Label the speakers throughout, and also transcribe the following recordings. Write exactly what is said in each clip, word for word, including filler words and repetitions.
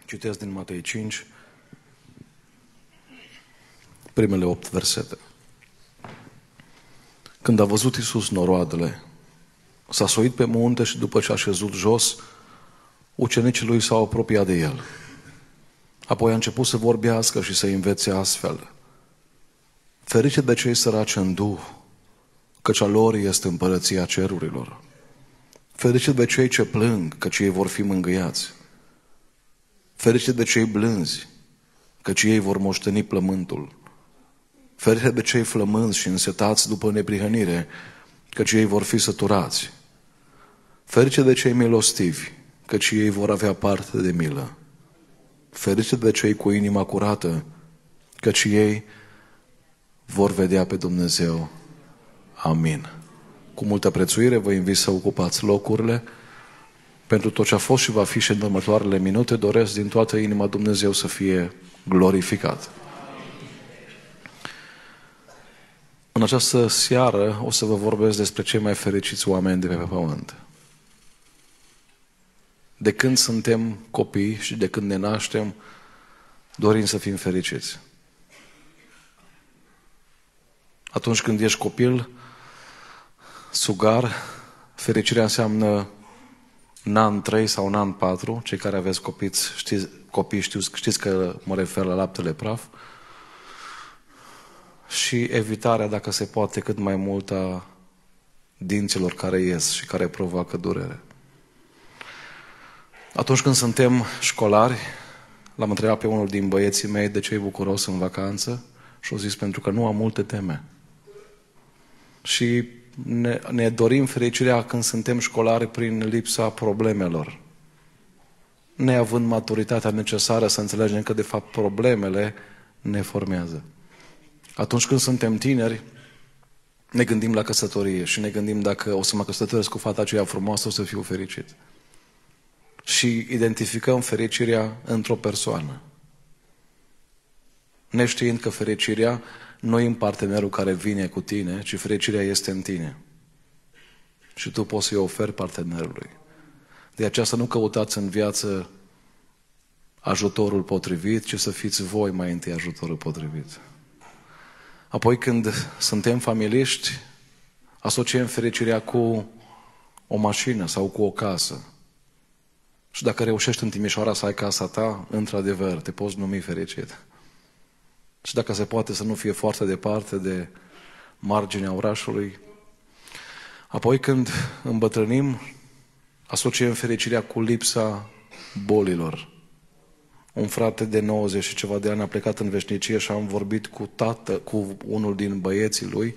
Speaker 1: Citesc din Matei cinci, primele opt versete. Când a văzut Iisus noroadele, s-a suit pe munte și după ce a șezut jos, ucenicii lui s-au apropiat de el. Apoi a început să vorbească și să învețe astfel: ferice de cei săraci în duh, căci a lor este împărăția cerurilor. Ferice de cei ce plâng, căci ei vor fi mângâiați. Ferice de cei blânzi, căci ei vor moșteni plământul. Ferice de cei flămânzi și însetați după neprihănire, căci ei vor fi săturați. Ferice de cei milostivi, căci ei vor avea parte de milă. Ferice de cei cu inima curată, căci ei vor vedea pe Dumnezeu. Amin. Cu multă prețuire vă invit să ocupați locurile. Pentru tot ce a fost și va fi și în următoarele minute, doresc din toată inima Dumnezeu să fie glorificat. În această seară o să vă vorbesc despre cei mai fericiți oameni de pe pământ. De când suntem copii și de când ne naștem, dorim să fim fericiți. Atunci când ești copil, sugar, fericirea înseamnă în an trei sau în an patru, cei care aveți copii știți, copii știu, știți că mă refer la laptele praf, și evitarea, dacă se poate, cât mai mult a dinților care ies și care provoacă durere. Atunci când suntem școlari, l-am întrebat pe unul din băieții mei de ce e bucuros în vacanță și au zis: pentru că nu am multe teme. Și ne, ne dorim fericirea când suntem școlari prin lipsa problemelor, neavând maturitatea necesară să înțelegem că de fapt problemele ne formează. Atunci când suntem tineri, ne gândim la căsătorie și ne gândim: dacă o să mă căsătoresc cu fata aceea frumoasă, o să fiu fericit. Și identificăm fericirea într-o persoană, neștiind că fericirea nu e în partenerul care vine cu tine, ci fericirea este în tine. Și tu poți să-i oferi partenerului. De aceea să nu căutați în viață ajutorul potrivit, ci să fiți voi mai întâi ajutorul potrivit. Apoi, când suntem familiști, asociem fericirea cu o mașină sau cu o casă. Și dacă reușești în Timișoara să ai casa ta, într-adevăr, te poți numi fericit. Și dacă se poate să nu fie foarte departe de marginea orașului. Apoi, când îmbătrânim, asociem fericirea cu lipsa bolilor. Un frate de nouăzeci și ceva de ani a plecat în veșnicie și am vorbit cu tată, cu unul din băieții lui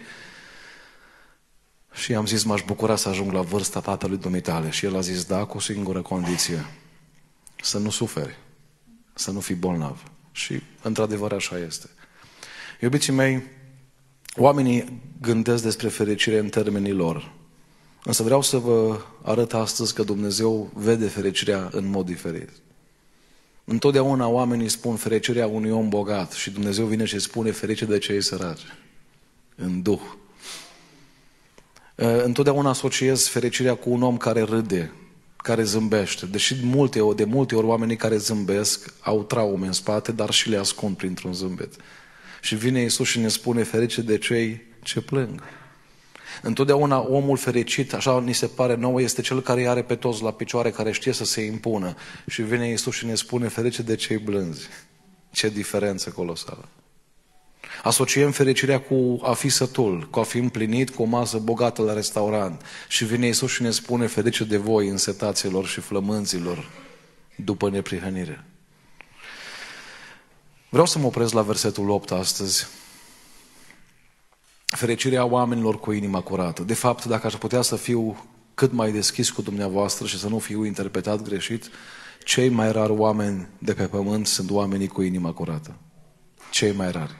Speaker 1: și i-am zis: m-aș bucura să ajung la vârsta tatălui dumitale. Și el a zis: da, cu o singură condiție: să nu suferi, să nu fii bolnav. Și într-adevăr așa este. Iubiții mei, oamenii gândesc despre fericire în termenii lor. Însă vreau să vă arăt astăzi că Dumnezeu vede fericirea în mod diferit. Întotdeauna oamenii spun fericirea unui om bogat și Dumnezeu vine și spune: ferice de cei săraci în duh. Întotdeauna asociez fericirea cu un om care râde, care zâmbește. Deși de multe, de multe ori oamenii care zâmbesc au traume în spate, dar și le ascund printr-un zâmbet. Și vine Iisus și ne spune: ferice de cei ce plâng. Întotdeauna omul fericit, așa ni se pare nouă, este cel care îi are pe toți la picioare, care știe să se impună. Și vine Iisus și ne spune: ferice de cei blânzi. Ce diferență colosală! Asociem fericirea cu a fi sătul, cu a fi împlinit, cu o masă bogată la restaurant. Și vine Iisus și ne spune: ferice de voi, însetaților și flămânzilor, după neprihănire. Vreau să mă opresc la versetul opt astăzi. Fericirea oamenilor cu inima curată. De fapt, dacă aș putea să fiu cât mai deschis cu dumneavoastră și să nu fiu interpretat greșit, cei mai rari oameni de pe pământ sunt oamenii cu inima curată. Cei mai rari.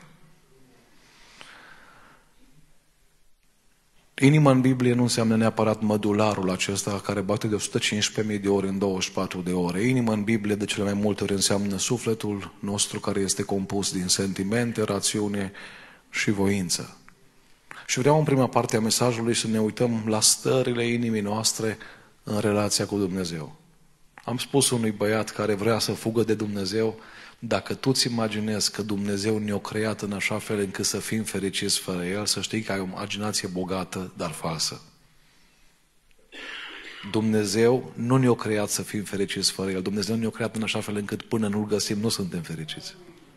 Speaker 1: Inima în Biblie nu înseamnă neapărat mădularul acesta care bate de o sută cincisprezece mii de ori în douăzeci și patru de ore. Inima în Biblie de cele mai multe ori înseamnă sufletul nostru, care este compus din sentimente, rațiune și voință. Și vreau în prima parte a mesajului să ne uităm la stările inimii noastre în relația cu Dumnezeu. Am spus unui băiat care vrea să fugă de Dumnezeu, dacă tu îți imaginezi că Dumnezeu ne-a creat în așa fel încât să fim fericiți fără El, să știi că ai o imaginație bogată, dar falsă. Dumnezeu nu ne-a creat să fim fericiți fără El. Dumnezeu ne-a creat în așa fel încât până nu-L găsim, nu suntem fericiți.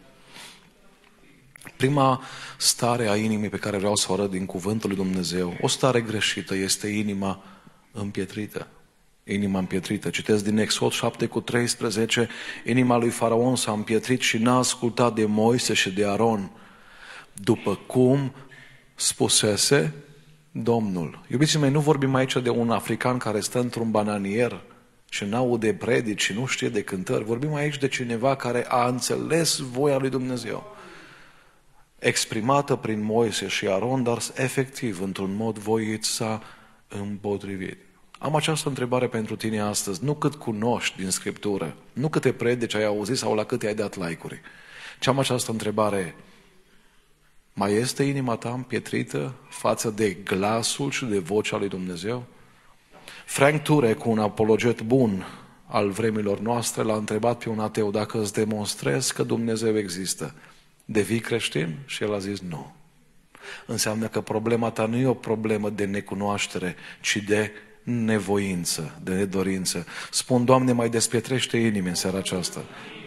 Speaker 1: Prima stare a inimii pe care vreau să o arăt din cuvântul lui Dumnezeu, o stare greșită, este inima împietrită. Inima împietrită. Citesc din Exod șapte cu treisprezece, inima lui Faraon s-a împietrit și n-a ascultat de Moise și de Aron, după cum spusese Domnul. Iubiții mei, nu vorbim aici de un african care stă într-un bananier și n-aude predici și nu știe de cântări. Vorbim aici de cineva care a înțeles voia lui Dumnezeu, exprimată prin Moise și Aron, dar efectiv, într-un mod voit, s-a împotrivit. Am această întrebare pentru tine astăzi, nu cât cunoști din Scriptură, nu câte predici ai auzit sau la câte ai dat like-uri, ci am această întrebare: mai este inima ta împietrită față de glasul și de vocea lui Dumnezeu? Frank Turek, un apologet bun al vremilor noastre, l-a întrebat pe un ateu: dacă îți demonstrezi că Dumnezeu există, devii creștin? Și el a zis nu. Înseamnă că problema ta nu e o problemă de necunoaștere, ci de nevoință, de nedorință. Spun, Doamne, mai despietrește inimi în seara aceasta.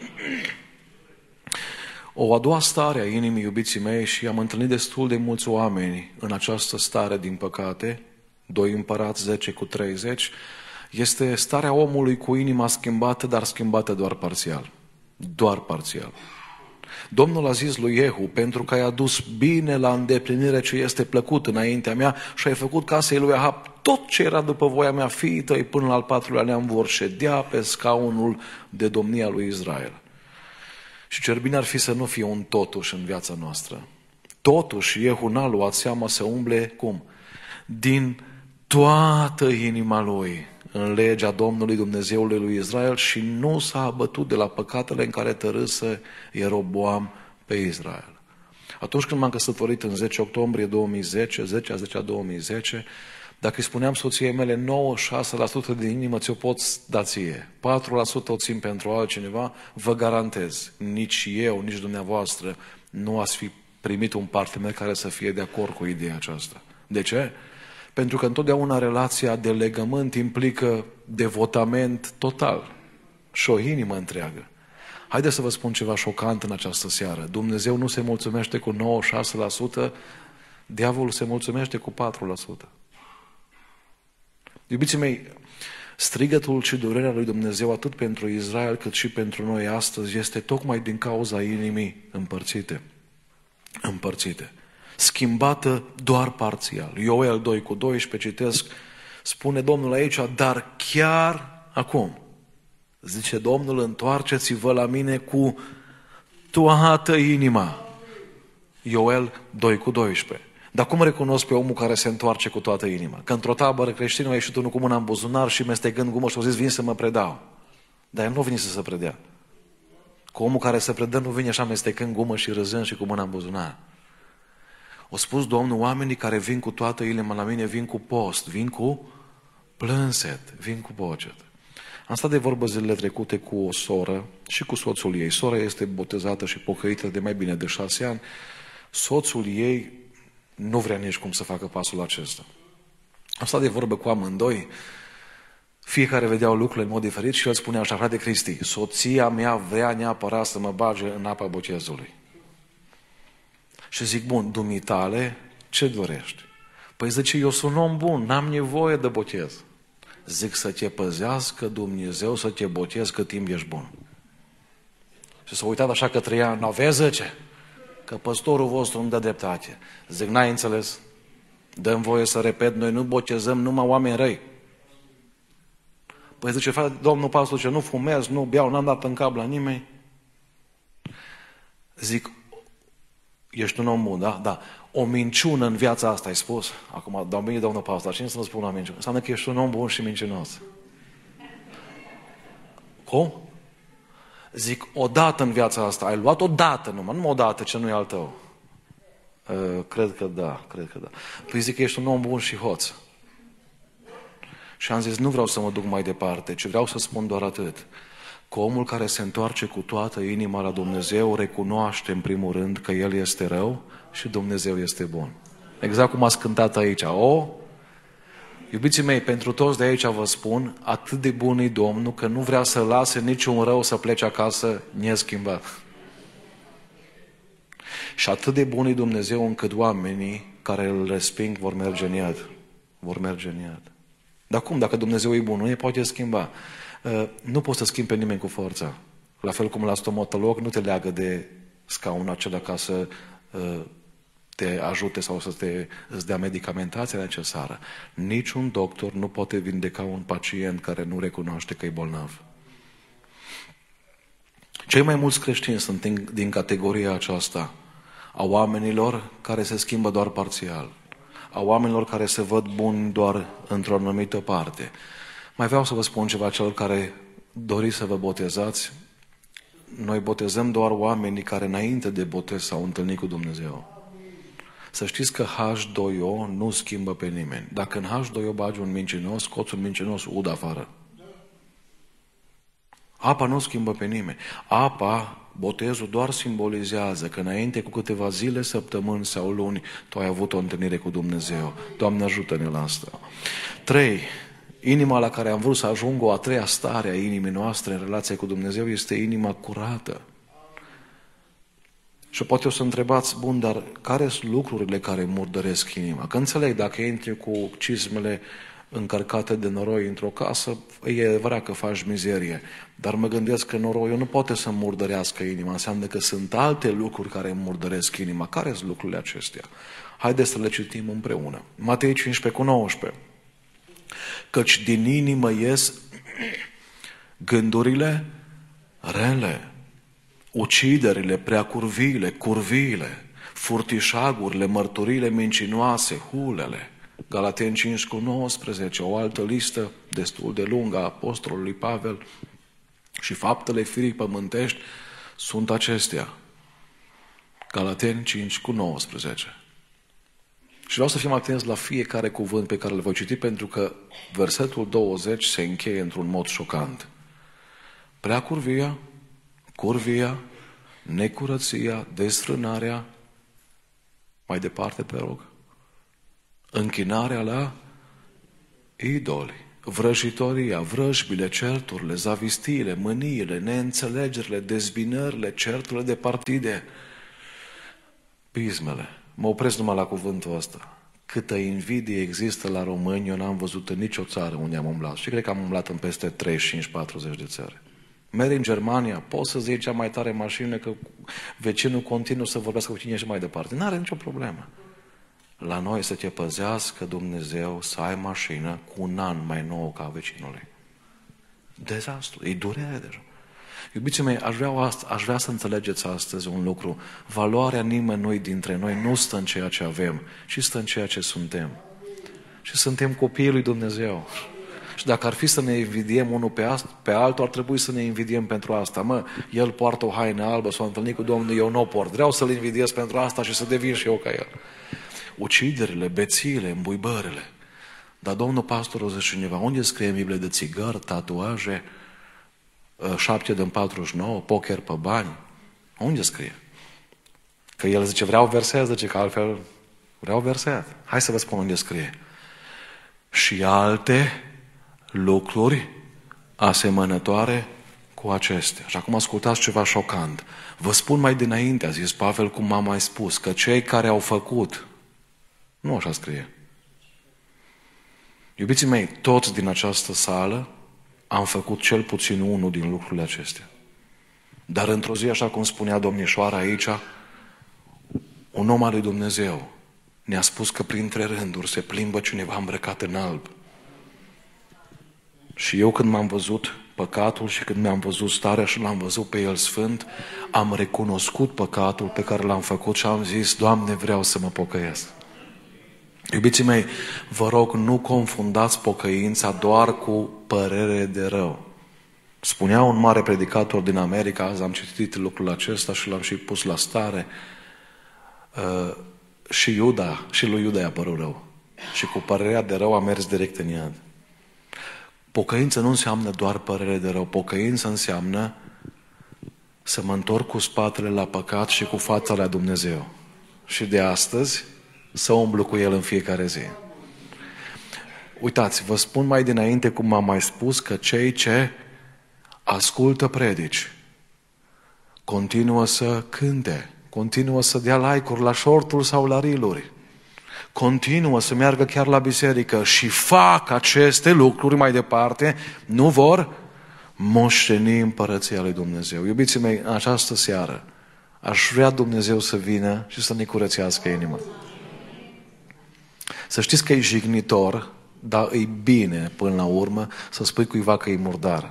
Speaker 1: O a doua stare a inimii, iubiții mei, și am întâlnit destul de mulți oameni în această stare, din păcate, doi Împărați zece cu treizeci, este starea omului cu inima schimbată, dar schimbată doar parțial. Doar parțial. Domnul a zis lui Iehu: pentru că ai adus bine la îndeplinire ce este plăcut înaintea mea și ai făcut casei lui Ahab tot ce era după voia mea, fiii tăi până la al patrulea neam vor ședea pe scaunul de domnia lui Israel. Și ce bine ar fi să nu fie un totuși în viața noastră. Totuși, Iehu n-a luat seama să umble, cum? Din toată inima lui în legea Domnului Dumnezeului lui Israel și nu s-a abătut de la păcatele în care tărâse Ieroboam pe Israel. Atunci când m-am căsătorit în zece octombrie două mii zece, zece a zecea două mii zece, dacă îi spuneam soției mele nouăzeci și șase la sută din inimă ți-o poți da ție, patru la sută o țin pentru altcineva, vă garantez, nici eu, nici dumneavoastră nu ați fi primit un partener care să fie de acord cu ideea aceasta. De ce? Pentru că întotdeauna relația de legământ implică devotament total și o inimă întreagă. Haideți să vă spun ceva șocant în această seară. Dumnezeu nu se mulțumește cu nouăzeci și șase la sută, diavolul se mulțumește cu patru la sută. Iubiții mei, strigătul și durerea lui Dumnezeu atât pentru Israel cât și pentru noi astăzi este tocmai din cauza inimii împărțite. Împărțite. Schimbată doar parțial. Ioel doi cu doisprezece citesc, spune Domnul aici, dar chiar acum, zice Domnul, întoarceți-vă la mine cu toată inima. Ioel doi cu doisprezece. Dar cum recunosc pe omul care se întoarce cu toată inima? Că într-o tabără creștină a ieșit unul cu mâna în buzunar și mestecând gumă și a zis, vin să mă predau. Dar el nu vine să se predea. Cu omul care se predă nu vine așa mestecând gumă și râzând și cu mâna în buzunar. O spus Domnul, oamenii care vin cu toată inima la mine vin cu post, vin cu plânset, vin cu bocet. Am stat de vorbă zilele trecute cu o soră și cu soțul ei. Sora este botezată și pocăită de mai bine de șase ani. Soțul ei nu vrea nici cum să facă pasul acesta. Am stat de vorbă cu amândoi. Fiecare vedeau lucrurile în mod diferit și el spunea așa, frate Cristi, soția mea vrea neapărat să mă bage în apa botezului. Și zic, bun, dumitale, ce dorești? Păi zice, eu sunt om bun, n-am nevoie de botez. Zic, să te păzească Dumnezeu, să te botezi cât timp ești bun. Și s-a uitat așa către ea, nu vezi, zice, că păstorul vostru îmi dă dreptate. Zic, n-ai înțeles? Dă-mi voie să repet, noi nu botezăm numai oameni răi. Păi zice, frate, domnul pastor, zice, nu fumez, nu beau, n-am dat în cap la nimeni. Zic, ești un om bun, da? Da. O minciună în viața asta, ai spus? Acum, dau bine, domnul pastor, cine să mă spun o minciună? Înseamnă că ești un om bun și mincinos. Cum? Zic, odată în viața asta, ai luat odată numai, nu odată ce nu e al tău. Uh, cred că da, cred că da. Păi zic că ești un om bun și hoț. Și am zis, nu vreau să mă duc mai departe, ci vreau să spun doar atât. Că omul care se întoarce cu toată inima la Dumnezeu recunoaște în primul rând că El este rău și Dumnezeu este bun. Exact cum ați cântat aici. O, iubiții mei, pentru toți de aici vă spun, atât de bun e Domnul că nu vrea să lase niciun rău să plece acasă neschimbat. Și atât de bun e Dumnezeu încât oamenii care îl resping vor merge în iad. Vor merge în iad. Dar cum? Dacă Dumnezeu e bun, nu ne poate schimba. Nu poți să schimbi pe nimeni cu forța. La fel cum la stomatolog nu te leagă de scaunul acela ca să te ajute sau să te, îți dea medicamentația necesară. Niciun doctor nu poate vindeca un pacient care nu recunoaște că e bolnav. Cei mai mulți creștini sunt din, din categoria aceasta a oamenilor care se schimbă doar parțial, a oamenilor care se văd buni doar într-o anumită parte. Mai vreau să vă spun ceva celor care doriți să vă botezați. Noi botezăm doar oamenii care înainte de botez s-au întâlnit cu Dumnezeu. Să știți că H doi O nu schimbă pe nimeni. Dacă în H doi O bagi un mincinos, scoți un mincinos, ud afară. Apa nu schimbă pe nimeni. Apa, botezul doar simbolizează că înainte cu câteva zile, săptămâni sau luni, tu ai avut o întâlnire cu Dumnezeu. Doamne, ajută-ne la asta. Trei. Inima la care am vrut să ajung, o a treia stare a inimii noastre în relație cu Dumnezeu, este inima curată. Și poate o să întrebați, bun, dar care sunt lucrurile care murdăresc inima? Că înțeleg, dacă intri cu cizmele încărcate de noroi într-o casă, e adevărat că faci mizerie. Dar mă gândesc că noroiul nu poate să murdărească inima. Înseamnă că sunt alte lucruri care murdăresc inima. Care sunt lucrurile acestea? Haideți să le citim împreună. Matei cincisprezece cu nouăsprezece. Căci din inimă ies gândurile rele, uciderile, preacurviile, curviile, furtișagurile, mărturile mincinoase, hulele. Galateni cinci cu nouăsprezece, o altă listă destul de lungă a apostolului Pavel, și faptele firii pământești sunt acestea. Galateni cinci cu nouăsprezece. Și vreau să fim atenți la fiecare cuvânt pe care îl voi citi, pentru că versetul douăzeci se încheie într-un mod șocant. Preacurvia, curvia, necurăția, desfrânarea, mai departe te rog, închinarea la idoli, vrăjitoria, vrăjbile, certurile, zavistiile, mâniile, neînțelegerile, dezbinările, certurile de partide, pismele. Mă opresc numai la cuvântul ăsta. Câtă invidie există la români, eu n-am văzut în nicio țară unde am umblat. Și cred că am umblat în peste treizeci și cinci patruzeci de țări. Mergi în Germania, poți să zici cea mai tare mașină că vecinul continuă să vorbească cu tine și mai departe. N-are nicio problemă. La noi să te păzească Dumnezeu să ai mașină cu un an mai nouă ca vecinului. Dezastru, e durere deja. Iubiții mei, aș vrea, asta, aș vrea să înțelegeți astăzi un lucru. Valoarea nimănui dintre noi nu stă în ceea ce avem, ci stă în ceea ce suntem. Și suntem copiii lui Dumnezeu. Și dacă ar fi să ne invidiem unul pe, asta, pe altul, ar trebui să ne invidiem pentru asta. Mă, el poartă o haină albă, s-a întâlnit cu Domnul, eu nu o port. Vreau să-l invidiez pentru asta și să devin și eu ca el. Uciderile, bețiile, îmbuibările. Dar domnul pastor o zice cineva, unde scrie în Biblie de țigări, tatuaje, șapte din patruzeci și nouă, poker pe bani? Unde scrie? Că el zice, vreau verset, zice că altfel vreau verset. Hai să vă spun unde scrie. Și alte lucruri asemănătoare cu acestea. Și acum ascultați ceva șocant. Vă spun mai dinainte, a zis Pavel, cum m-a mai spus, că cei care au făcut, nu așa scrie. Iubiții mei, toți din această sală am făcut cel puțin unul din lucrurile acestea. Dar într-o zi, așa cum spunea domnișoara aici, un om al lui Dumnezeu ne-a spus că printre rânduri se plimbă cineva îmbrăcat în alb. Și eu când m-am văzut păcatul și când mi-am văzut starea și l-am văzut pe el sfânt, am recunoscut păcatul pe care l-am făcut și am zis, Doamne, vreau să mă pocăiesc. Iubiții mei, vă rog, nu confundați pocăința doar cu părere de rău. Spunea un mare predicator din America, azi am citit lucrul acesta și l-am și pus la stare, uh, și Iuda, și lui Iuda i-a părut rău. Și cu părerea de rău a mers direct în iad. Pocăință nu înseamnă doar părere de rău. Pocăință înseamnă să mă întorc cu spatele la păcat și cu fața la Dumnezeu. Și de astăzi să umblu cu El în fiecare zi. Uitați, vă spun mai dinainte, cum am mai spus, că cei ce ascultă predici continuă să cânte, continuă să dea like-uri la short-uri sau la reel-uri, continuă să meargă chiar la biserică și fac aceste lucruri mai departe, nu vor moșteni împărăția lui Dumnezeu. Iubiții mei, în această seară aș vrea Dumnezeu să vină și să ne curățească inima. Să știți că e jignitor, dar e bine până la urmă să spui cuiva că e murdar.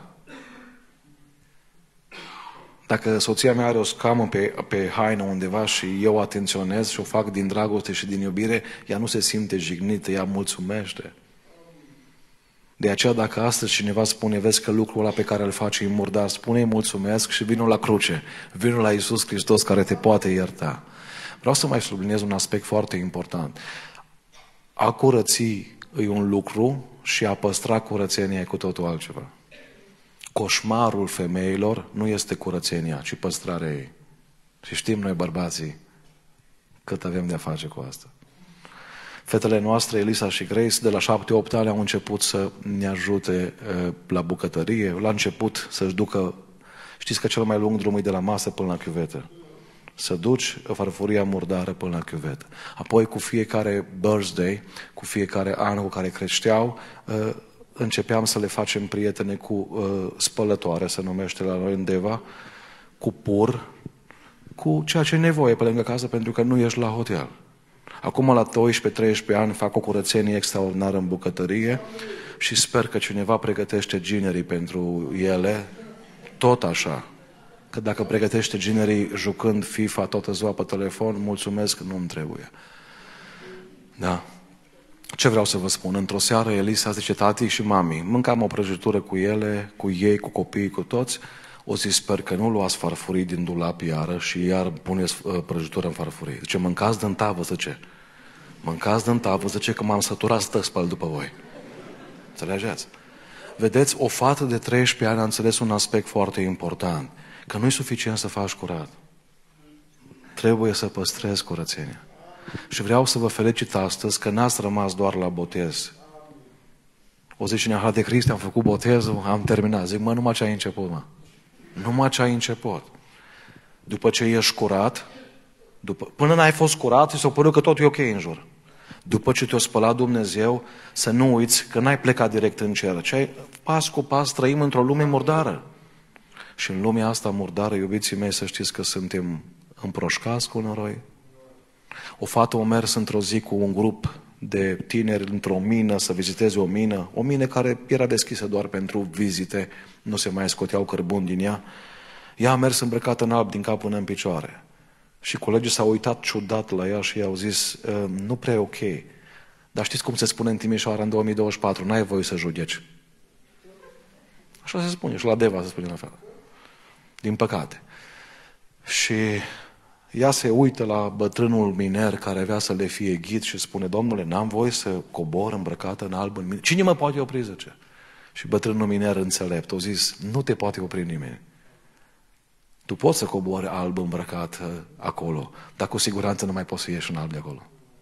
Speaker 1: Dacă soția mea are o scamă pe, pe haină undeva și eu atenționez și o fac din dragoste și din iubire, ea nu se simte jignită, ea mulțumește. De aceea dacă astăzi cineva spune, vezi că lucrul ăla pe care îl faci e murdar, spune-i mulțumesc și vină la cruce, vină la Iisus Hristos care te poate ierta. Vreau să mai subliniez un aspect foarte important. A curăți e un lucru și a păstra curățenia e cu totul altceva. Coșmarul femeilor nu este curățenia, ci păstrarea ei. Și știm noi, bărbații, cât avem de-a face cu asta. Fetele noastre, Elisa și Grace, de la șapte-opt ani au început să ne ajute uh, la bucătărie. La început să-și ducă, știți că cel mai lung drum e de la masă până la chiuvetă. Să duci farfuria murdară până la chiuvetă. Apoi, cu fiecare birthday, cu fiecare an cu care creșteau, uh, începeam să le facem prietene cu uh, spălătoare, se numește la noi în Deva, cu pur, cu ceea ce e nevoie pe lângă casă, pentru că nu ești la hotel. Acum, la doisprezece treisprezece ani, fac o curățenie extraordinară în bucătărie și sper că cineva pregătește ginerii pentru ele, tot așa. Că dacă pregătește ginerii jucând FIFA toată ziua pe telefon, mulțumesc, nu-mi trebuie. Da. Ce vreau să vă spun? Într-o seară, Elisa zice, tati și mami, mâncam o prăjitură cu ele, cu ei, cu copiii, cu toți. O zi, sper că nu luați farfurii din dulap iară și iar puneți prăjitură în farfurii. Zice, mâncați din tavă, zice. Mâncați din tavă, zice, că m-am săturat să spăl după voi. Înțelegeți? Vedeți, o fată de treisprezece ani a înțeles un aspect foarte important. Că nu e suficient să faci curat. Trebuie să păstrezi curățenia. Și vreau să vă felicit astăzi că n-ați rămas doar la botez. O zi cineva, de Cristi, am făcut botezul, am terminat. Zic, mă, numai ce ai început, mă. Numai ce ai început. După ce ești curat, după, până n-ai fost curat, ți s-o părut că tot e ok în jur. După ce te-a spălat Dumnezeu, să nu uiți că n-ai plecat direct în cer. Ce ai, pas cu pas trăim într-o lume murdară. Și în lumea asta murdară, iubiții mei, să știți că suntem împroșcați cu noroi. O fată a mers într-o zi cu un grup de tineri într-o mină să viziteze o mină, o mină care era deschisă doar pentru vizite, nu se mai scoteau cărbuni din ea. Ea a mers îmbrăcată în alb din cap până în picioare. Și colegii s-au uitat ciudat la ea și i-au zis, nu prea e ok. Dar știți cum se spune în Timișoara în două mii douăzeci și patru? N-ai voie să judeci. Așa se spune și la Deva se spune la fel. Din păcate. Și ea se uită la bătrânul miner care avea să le fie ghid și spune, domnule, n-am voie să cobor îmbrăcată în alb în mine. Cine mă poate opri, zice? Și bătrânul miner înțelept a zis, nu te poate opri nimeni. Tu poți să cobori alb îmbrăcat acolo, dar cu siguranță nu mai poți să ieși în alb de acolo.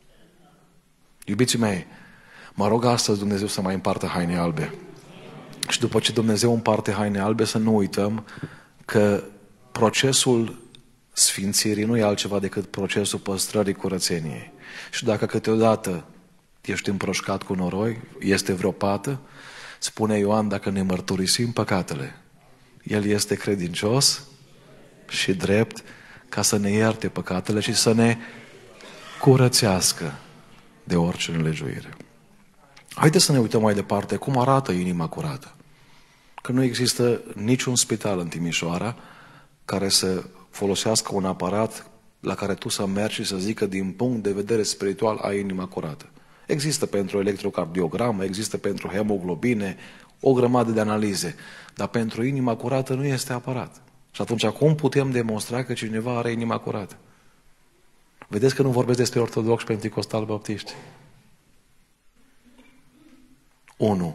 Speaker 1: Iubiții mei, mă rog astăzi Dumnezeu să mai împartă haine albe. Și după ce Dumnezeu împarte haine albe, să nu uităm că procesul sfințirii nu e altceva decât procesul păstrării curățeniei. Și dacă câteodată ești împroșcat cu noroi, este vreo pată, spune Ioan, dacă ne mărturisim păcatele, El este credincios și drept ca să ne ierte păcatele și să ne curățească de orice nelegiuire. Haideți să ne uităm mai departe cum arată inima curată. Că nu există niciun spital în Timișoara care să folosească un aparat la care tu să mergi și să zică din punct de vedere spiritual ai inima curată. Există pentru electrocardiogramă, există pentru hemoglobine, o grămadă de analize, dar pentru inima curată nu este aparat. Și atunci cum putem demonstra că cineva are inima curată? Vedeți că nu vorbesc despre ortodoxi, penticostali, baptiști. Unu.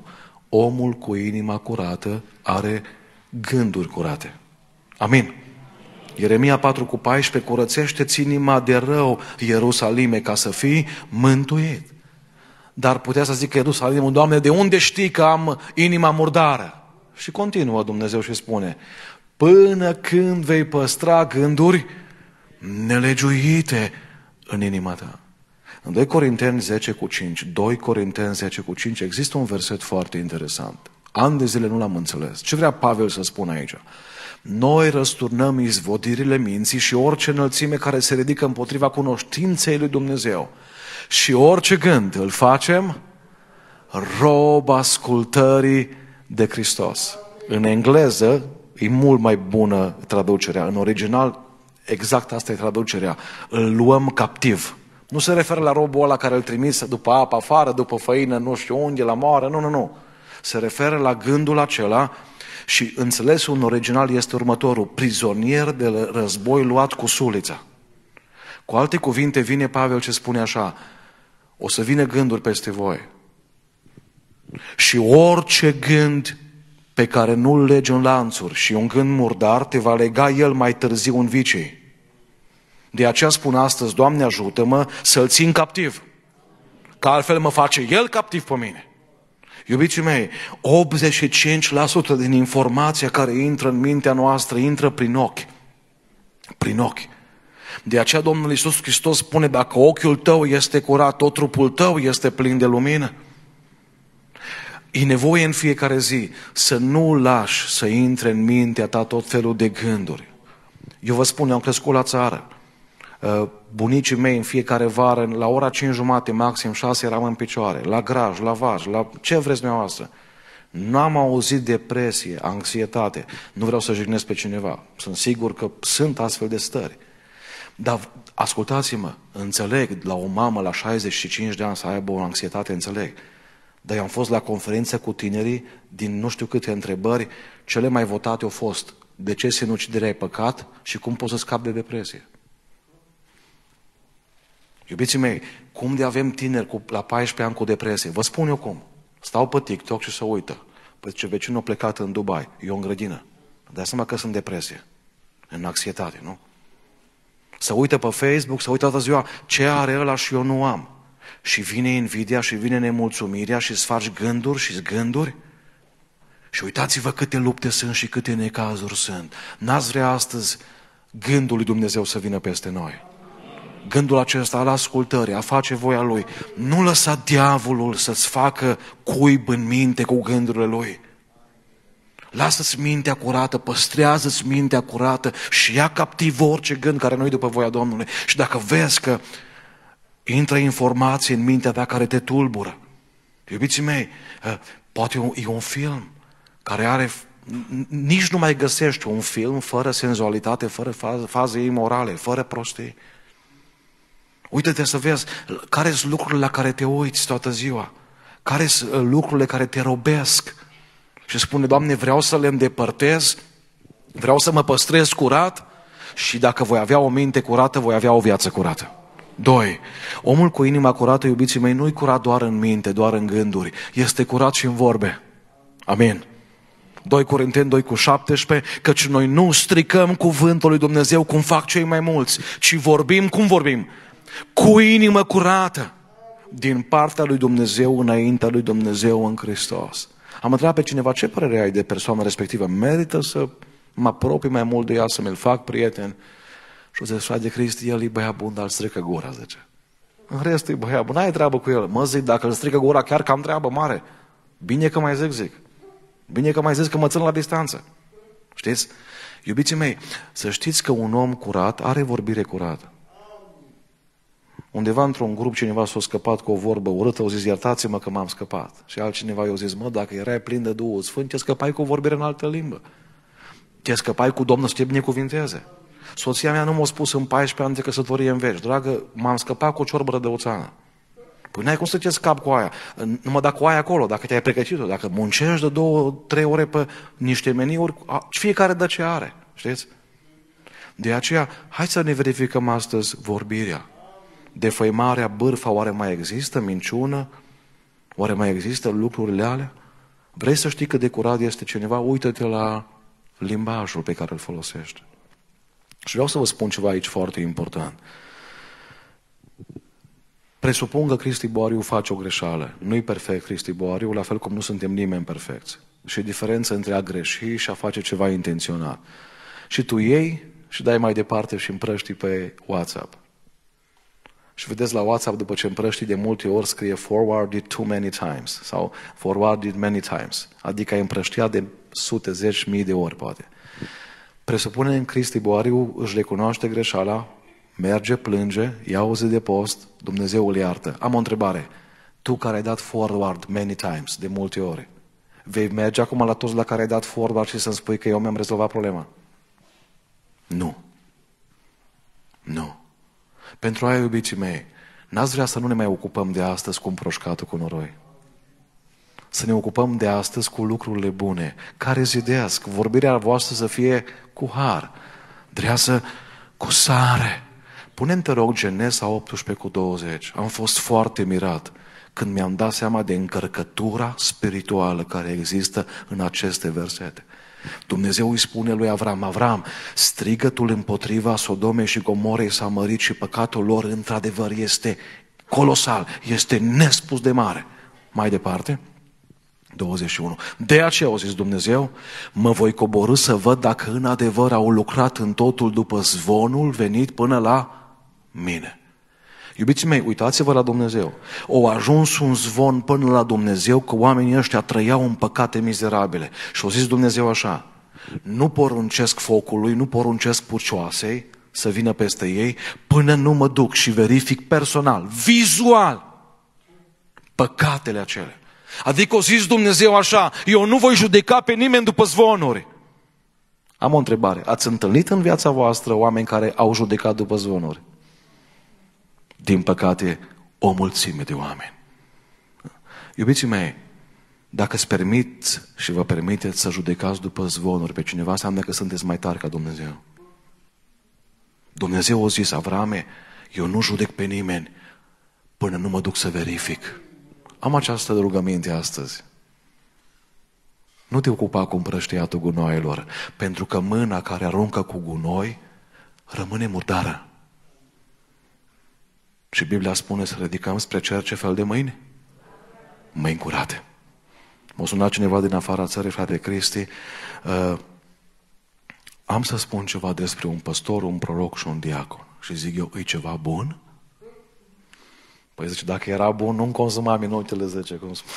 Speaker 1: omul cu inima curată are gânduri curate. Amin. Ieremia patru cu paisprezece, curățește-ți inima de rău, Ierusalime, ca să fii mântuit. Dar putea să zică Ierusalimul, Doamne, de unde știi că am inima murdară? Și continuă Dumnezeu și spune, până când vei păstra gânduri nelegiuite în inima ta. În doi Corinteni zece cu cinci, doi Corinteni zece cu cinci, există un verset foarte interesant. Ani de zile nu l-am înțeles. Ce vrea Pavel să spună aici? Noi răsturnăm izvodirile minții și orice înălțime care se ridică împotriva cunoștinței lui Dumnezeu. Și orice gând îl facem rob ascultării de Hristos. În engleză e mult mai bună traducerea. În original, exact asta e traducerea. Îl luăm captiv. Nu se referă la robul ăla care îl trimise după apă afară, după făină, nu știu unde, la moară. Nu, nu, nu. Se referă la gândul acela și înțelesul în original este următorul. Prizonier de război luat cu sulița. Cu alte cuvinte vine Pavel ce spune așa, o să vină gânduri peste voi. Și orice gând pe care nu-l legi în lanțuri și un gând murdar, te va lega el mai târziu în vicii. De aceea spun astăzi, Doamne ajută-mă să-l țin captiv. Că altfel mă face el captiv pe mine. Iubiții mei, optzeci și cinci la sută din informația care intră în mintea noastră intră prin ochi. Prin ochi. De aceea Domnul Iisus Hristos spune, dacă ochiul tău este curat, tot trupul tău este plin de lumină. E nevoie în fiecare zi să nu lași să intre în mintea ta tot felul de gânduri. Eu vă spun, eu am crescut la țară. Bunicii mei în fiecare vară, la ora cinci jumate, maxim șase, eram în picioare, la graj, la vaj, la ce vreți dumneavoastră. N-am auzit depresie, anxietate. Nu vreau să jignesc pe cineva. Sunt sigur că sunt astfel de stări. Dar ascultați-mă, înțeleg la o mamă la șaizeci și cinci de ani să aibă o anxietate, înțeleg. Dar eu am fost la conferință cu tinerii, din nu știu câte întrebări, cele mai votate au fost de ce sinuciderea e păcat și cum poți să scapi de depresie. Iubiții mei, cum de avem tineri cu, la paisprezece ani cu depresie? Vă spun eu cum. Stau pe TikTok și se uită. Păi ce vecinul a plecat în Dubai, eu în grădină. Dai seama că sunt depresie, în anxietate, nu? Se uită pe Facebook, se uită toată ziua, ce are ăla și eu nu am. Și vine invidia și vine nemulțumirea și îți faci gânduri și gânduri. Și uitați-vă câte lupte sunt și câte necazuri sunt. N-ați vrea astăzi gândul lui Dumnezeu să vină peste noi. Gândul acesta al ascultării, a face voia Lui. Nu lăsa diavolul să-ți facă cuib în minte cu gândurile lui. Lasă-ți mintea curată, păstrează-ți mintea curată și ia captiv orice gând care nu-i după voia Domnului. Și dacă vezi că intră informații în mintea ta care te tulbură, iubiții mei, poate e un film care are... Nici nu mai găsești un film fără senzualitate, fără faze imorale, fără prostii. Uită-te să vezi care sunt lucrurile la care te uiți toată ziua, care sunt lucrurile care te robesc. Și spune, Doamne, vreau să le îndepărtez, vreau să mă păstrez curat și dacă voi avea o minte curată, voi avea o viață curată. Doi, omul cu inima curată, iubiții mei, nu-i curat doar în minte, doar în gânduri, este curat și în vorbe. Amin. doi Corinteni doi cu șaptesprezece, căci noi nu stricăm cuvântul lui Dumnezeu cum fac cei mai mulți, ci vorbim, cum vorbim? Cu inimă curată, din partea lui Dumnezeu, înaintea lui Dumnezeu în Hristos. Am întrebat pe cineva, ce părere ai de persoana respectivă? Merită să mă apropii mai mult de ea, să mi-l fac prieten? Și o zice, frate de Cristi, el e băiat bun, dar îl strică gura, zice. În rest e băiat bun, n-ai treabă cu el. Mă zic, dacă îl strică gura, chiar că am treabă mare. Bine că mai zic, zic. Bine că mai zic că mă țin la distanță. Știți? Iubiții mei, să știți că un om curat are vorbire curată. Undeva într-un grup cineva s-a scăpat cu o vorbă urâtă, au zis, iertați-mă că m-am scăpat. Și altcineva i-a zis, mă, dacă erai plin de Duhul Sfânt, te scăpai cu o vorbire în altă limbă. Te scăpai cu Domnul să te binecuvinteze. Soția mea nu m-a spus în paisprezece ani de căsătorie în veci, dragă, m-am scăpat cu o ciorbă rădăuțană. Păi n-ai cum să te scapi cu aia. Numai dacă o ai acolo, dacă te-ai pregătit-o, dacă muncești de două, trei ore pe niște meniuri, fiecare dă ce are. Știți? De aceea, hai să ne verificăm astăzi vorbirea. Defăimarea, bârfa, oare mai există? Minciună? Oare mai există lucrurile alea? Vrei să știi cât de curat este cineva? Uită-te la limbajul pe care îl folosește. Și vreau să vă spun ceva aici foarte important. Presupun că Cristi Boariu face o greșeală. Nu-i perfect Cristi Boariu, la fel cum nu suntem nimeni perfecți. Și e diferență între a greși și a face ceva intenționat. Și tu iei și dai mai departe și împrăștii pe WhatsApp. Și vedeți la WhatsApp, după ce împrăștii, de multe ori scrie forwarded too many times sau forwarded many times. Adică ai împrăștiat de sute, zeci, mii de ori, poate. Presupune în Cristi Boariu își recunoaște greșeala, merge, plânge, ia o zi de post, Dumnezeu îl iartă. Am o întrebare. Tu care ai dat forward many times, de multe ori, vei merge acum la toți la care ai dat forward și să-mi spui că eu mi-am rezolvat problema? Nu. Nu. Pentru aia, iubiții mei, n-ați vrea să nu ne mai ocupăm de astăzi cu împroșcatul cu noroi. Să ne ocupăm de astăzi cu lucrurile bune, care zidesc, vorbirea voastră să fie cu har, dreasă cu sare. Pune-mi, te rog, Genesa optsprezece cu douăzeci. Am fost foarte mirat când mi-am dat seama de încărcătura spirituală care există în aceste versete. Dumnezeu îi spune lui Avram: Avram, strigătul împotriva Sodomei și Gomorei s-a mărit și păcatul lor într-adevăr este colosal, este nespus de mare. Mai departe, douăzeci și unu. De aceea, a zis Dumnezeu, mă voi coborî să văd dacă în adevăr au lucrat în totul după zvonul venit până la mine. Iubiții mei, uitați-vă la Dumnezeu. O ajuns un zvon până la Dumnezeu că oamenii ăștia trăiau în păcate mizerabile. Și au zis Dumnezeu așa: nu poruncesc focului, nu poruncesc pucioasei să vină peste ei până nu mă duc și verific personal, vizual, păcatele acelea. Adică o zis Dumnezeu așa: eu nu voi judeca pe nimeni după zvonuri. Am o întrebare. Ați întâlnit în viața voastră oameni care au judecat după zvonuri? Din păcate, o mulțime de oameni. Iubiții mei, dacă îți permit și vă permiteți să judecați după zvonuri pe cineva, înseamnă că sunteți mai tari ca Dumnezeu. Dumnezeu a zis: Avrame, eu nu judec pe nimeni până nu mă duc să verific. Am această rugăminte astăzi. Nu te ocupa cu împrăștiatul gunoaielor, pentru că mâna care aruncă cu gunoi rămâne murdară. Și Biblia spune să ridicăm spre cer ce fel de mâini? Mâini curate. M-a sunat cineva din afara țării, frate Cristi, uh, am să spun ceva despre un păstor, un proroc și un diacon. Și zic eu: e ceva bun? Păi zice, dacă era bun, nu-mi consumam minutele zece. Consum.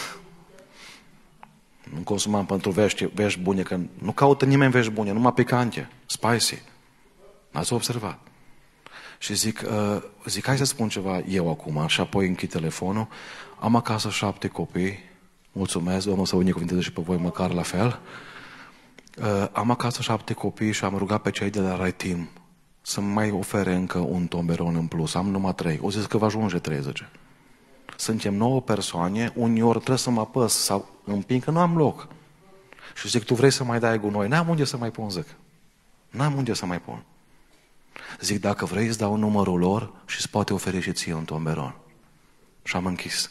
Speaker 1: Nu consumam pentru vești, vești bune, că nu caută nimeni vești bune, numai picante, spicy. N-ați observat? Și zic, uh, zic, hai să spun ceva eu acum, și apoi închid telefonul. Am acasă șapte copii, mulțumesc, Domnul să binecuvânteze și pe voi măcar la fel. Uh, am acasă șapte copii și am rugat pe cei de la Right Team să-mi mai ofere încă un tomberon în plus. Am numai trei. O zis că va ajunge treizeci. Suntem nouă persoane, uneori trebuie să mă apăs sau împing că nu am loc. Și zic, tu vrei să mai dai gunoi? N-am unde să mai pun, zic. N-am unde să mai pun. Zic, dacă vrei îți dau numărul lor și îți poate oferi și ție un tomberon. Și am închis.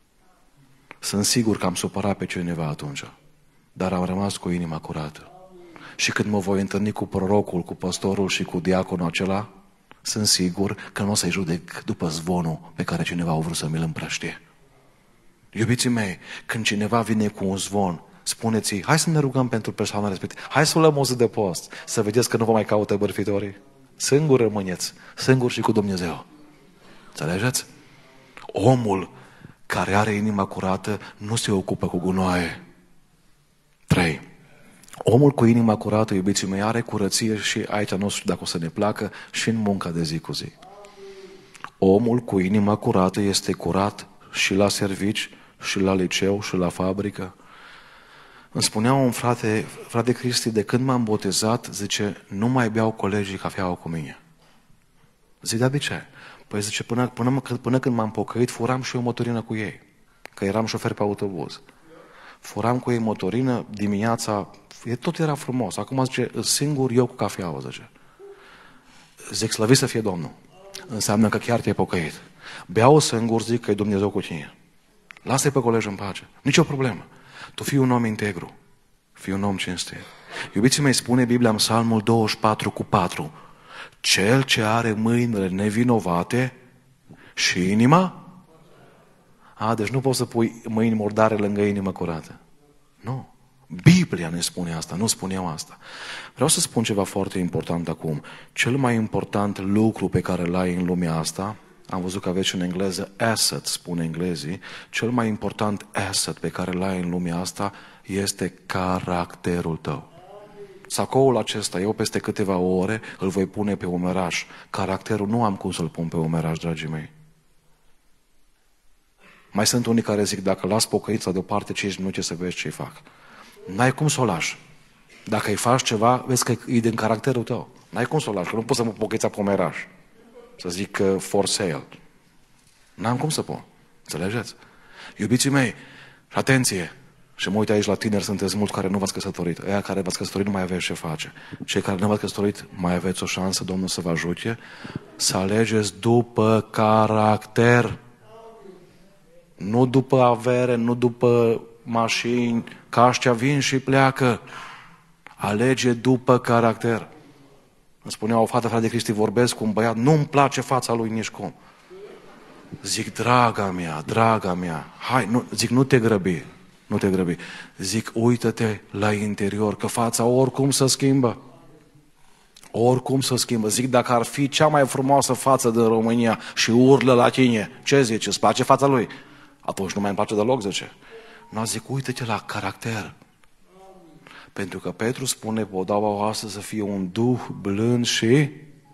Speaker 1: Sunt sigur că am supărat pe cineva atunci, dar am rămas cu inima curată. Și când mă voi întâlni cu prorocul, cu păstorul și cu diaconul acela, sunt sigur că nu o să-i judec după zvonul pe care cineva a vrut să mi-l împrăștie. Iubiții mei, când cineva vine cu un zvon, spuneți-i, hai să ne rugăm pentru persoana respectivă, hai să luăm o zi de post, să vedeți că nu vă mai caută bărfitorii. Singur rămâneți, singur și cu Dumnezeu. Înțelegeți? Omul care are inima curată nu se ocupă cu gunoaie. Trei. Omul cu inima curată, iubiții mei, are curăție și aici nu știu dacă o să ne placă și în munca de zi cu zi. Omul cu inima curată este curat și la servici, și la liceu, și la fabrică. Îmi spunea un frate, frate Cristi, de când m-am botezat, zice, nu mai beau colegii cafeaua cu mine. Zic, dar de ce? Păi zice, până, până, până când m-am pocăit, furam și eu motorină cu ei, că eram șofer pe autobuz. Furam cu ei motorină dimineața, tot era frumos. Acum zice, singur eu cu cafeaua, zice. Zic, slăvit să fie Domnul. Înseamnă că chiar te-ai pocăit. Beau singur, zic că e Dumnezeu cu tine. Lasă-i pe colegi în pace. Nici o problemă. Tu fii un om integru, fii un om cinstit. Iubiții mei, spune Biblia în Psalmul douăzeci și patru cu patru, cel ce are mâinile nevinovate și inima? A, deci nu poți să pui mâini murdare lângă inimă curată. Nu. Biblia ne spune asta, nu spun eu asta. Vreau să spun ceva foarte important acum. Cel mai important lucru pe care îl ai în lumea asta, am văzut că aveți în engleză asset, spune englezii, cel mai important asset pe care îl ai în lumea asta este caracterul tău. Sacoul acesta, eu peste câteva ore îl voi pune pe umeraș. Caracterul nu am cum să-l pun pe umeraș, dragii mei. Mai sunt unii care zic, dacă las pocăița deoparte cinci minute să vezi ce-i fac. N-ai cum să o lași. Dacă îi faci ceva, vezi că e din caracterul tău. N-ai cum să o lași, că nu poți să mă pocăița pe umeraș. Să zic uh, for sale. N-am cum să pun. Înțelegeți? Iubiții mei, atenție! Și mă uit aici la tineri, sunteți mulți care nu v-ați căsătorit. Aia care v-ați căsătorit nu mai aveți ce face. Cei care nu v-ați căsătorit, mai aveți o șansă, Domnul să vă ajute, să alegeți după caracter. Nu după avere, nu după mașini, că aștia vin și pleacă. Alege după caracter. Îmi spunea o fată, frate de Cristi, vorbesc cu un băiat, nu-mi place fața lui nici cum. Zic, draga mea, draga mea, hai, nu, zic, nu te grăbi. Nu te grăbi. Zic, uită-te la interior, că fața oricum se schimbă. Oricum se schimbă. Zic, dacă ar fi cea mai frumoasă față din România și urlă la tine, ce zici? Îți place fața lui? Atunci nu mai îmi place deloc, zice. Nu, zic, uită-te la caracter. Pentru că Petru spune, podaua voastră să fie un duh blând și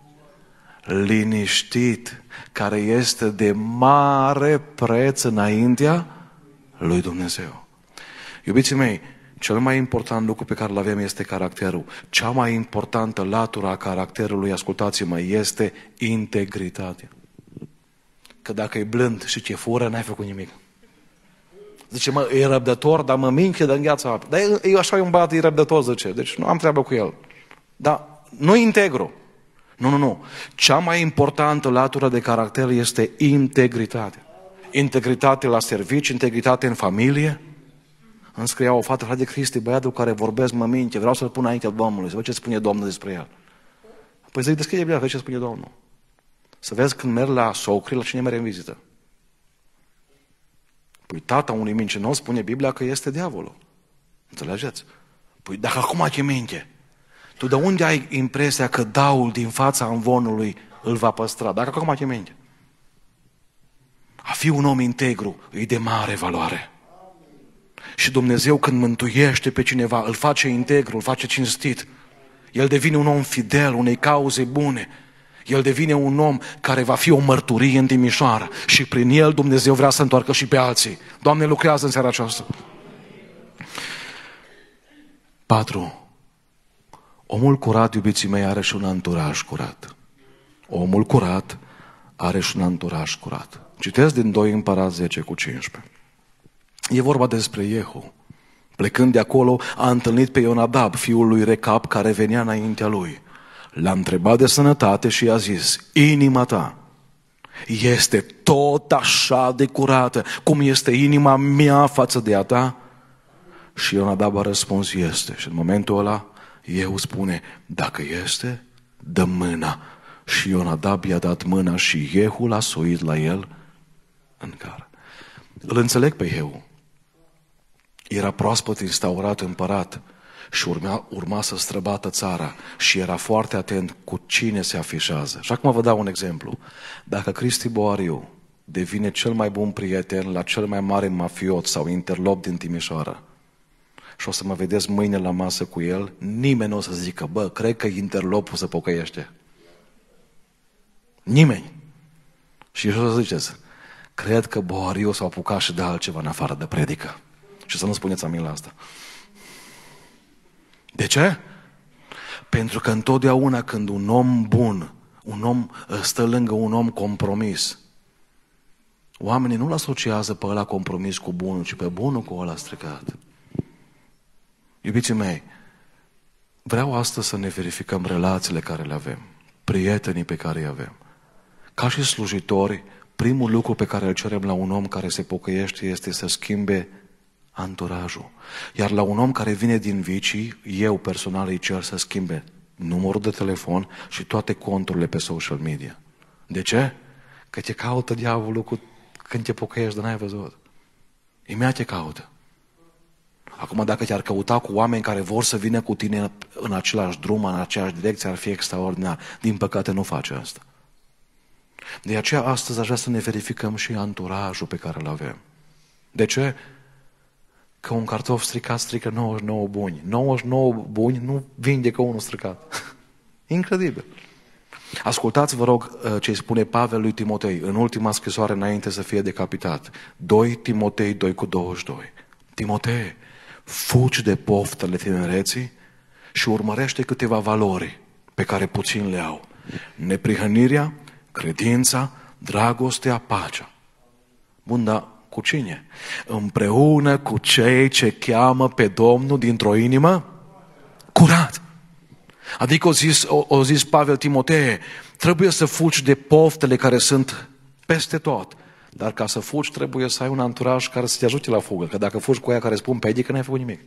Speaker 1: liniștit, care este de mare preț înaintea lui Dumnezeu. Iubiții mei, cel mai important lucru pe care îl avem este caracterul. Cea mai importantă latură a caracterului, ascultați-mă, este integritatea. Că dacă e blând și ce fură, n-ai făcut nimic. Zice, mă, e răbdător, dar mă minche de îngheață apă. Dar e așa, e un băiat, e răbdător, zice. Deci nu am treabă cu el. Dar nu integru. Nu, nu, nu. Cea mai importantă latură de caracter este integritatea. Integritate la serviciu, integritate în familie. Îmi scria o fată, frate de Cristi, băiatul care vorbesc mă minte, vreau să-l pun înaintea Domnului, să văd ce spune Domnul despre el. Păi zic, deschide Biblia, vezi ce spune Domnul. Să vezi când merg la socri, la cine merg în vizită. Păi tata unui mincinos spune Biblia că este diavolul. Înțelegeți? Păi dacă acum te minte, tu de unde ai impresia că daul din fața învonului îl va păstra? Dacă acum te minte. A fi un om integru e de mare valoare. Și Dumnezeu când mântuiește pe cineva, îl face integru, îl face cinstit. El devine un om fidel, unei cauze bune. El devine un om care va fi o mărturie în Timișoara. Și prin el Dumnezeu vrea să întoarcă și pe alții. Doamne, lucrează în seara aceasta. Patru. Omul curat, iubiții mei, are și un anturaj curat. Omul curat are și un anturaj curat. Citesc din doi Împărați zece cu cincisprezece. E vorba despre Iehu. Plecând de acolo, a întâlnit pe Ionadab, fiul lui Recab, care venea înaintea lui. L-a întrebat de sănătate și i-a zis, inima ta este tot așa de curată cum este inima mea față de a ta? Și Ionadab a răspuns, este. Și în momentul ăla, Iehu spune, dacă este, dă mâna. Și Ionadab i-a dat mâna și Iehu l-a suit la el în cară. Îl înțeleg pe Iehu. Era proaspăt instaurat împărat și urma, urma să străbată țara și era foarte atent cu cine se afișează. Și acum vă dau un exemplu. Dacă Cristi Boariu devine cel mai bun prieten la cel mai mare mafiot sau interlop din Timișoara și o să mă vedeți mâine la masă cu el, nimeni nu o să zică, bă, cred că interlopul se pocăiește. Nimeni. Și o să ziceți, cred că Boariu s-a apucat și de altceva în afară de predică. Și să nu spuneți amin la asta. De ce? Pentru că întotdeauna când un om bun, un om stă lângă un om compromis, oamenii nu-l asociază pe ăla compromis cu bunul, ci pe bunul cu ăla stricat. Iubiții mei, vreau astăzi să ne verificăm relațiile care le avem, prietenii pe care îi avem. Ca și slujitori, primul lucru pe care îl cerem la un om care se pocăiește este să schimbe anturajul. Iar la un om care vine din vicii, eu personal îi cer să schimbe numărul de telefon și toate conturile pe social media. De ce? Că te caută diavolul cu... când te pocăiești de n-ai văzut. Imediat te caută. Acum, dacă te-ar căuta cu oameni care vor să vină cu tine în același drum, în aceeași direcție, ar fi extraordinar. Din păcate nu face asta. De aceea astăzi aș vrea să ne verificăm și anturajul pe care îl avem. De ce? Că un cartof stricat strică nouăzeci și nouă buni. nouăzeci și nouă buni nu vindecă unul stricat. Incredibil. Ascultați, vă rog, ce îi spune Pavel lui Timotei în ultima scrisoare înainte să fie decapitat. doi Timotei doi cu douăzeci și doi. Timotei, fugi de poftele tinereții și urmărește câteva valori pe care puțin le au. Neprihănirea, credința, dragostea, pacea. Bun, dar cu cine? Împreună cu cei ce cheamă pe Domnul dintr-o inimă curat. Adică o zis, o, o zis Pavel Timotei, trebuie să fugi de poftele care sunt peste tot. Dar ca să fugi trebuie să ai un anturaj care să te ajute la fugă. Că dacă fugi cu aia care spun pe ei, că n-ai făcut nimic.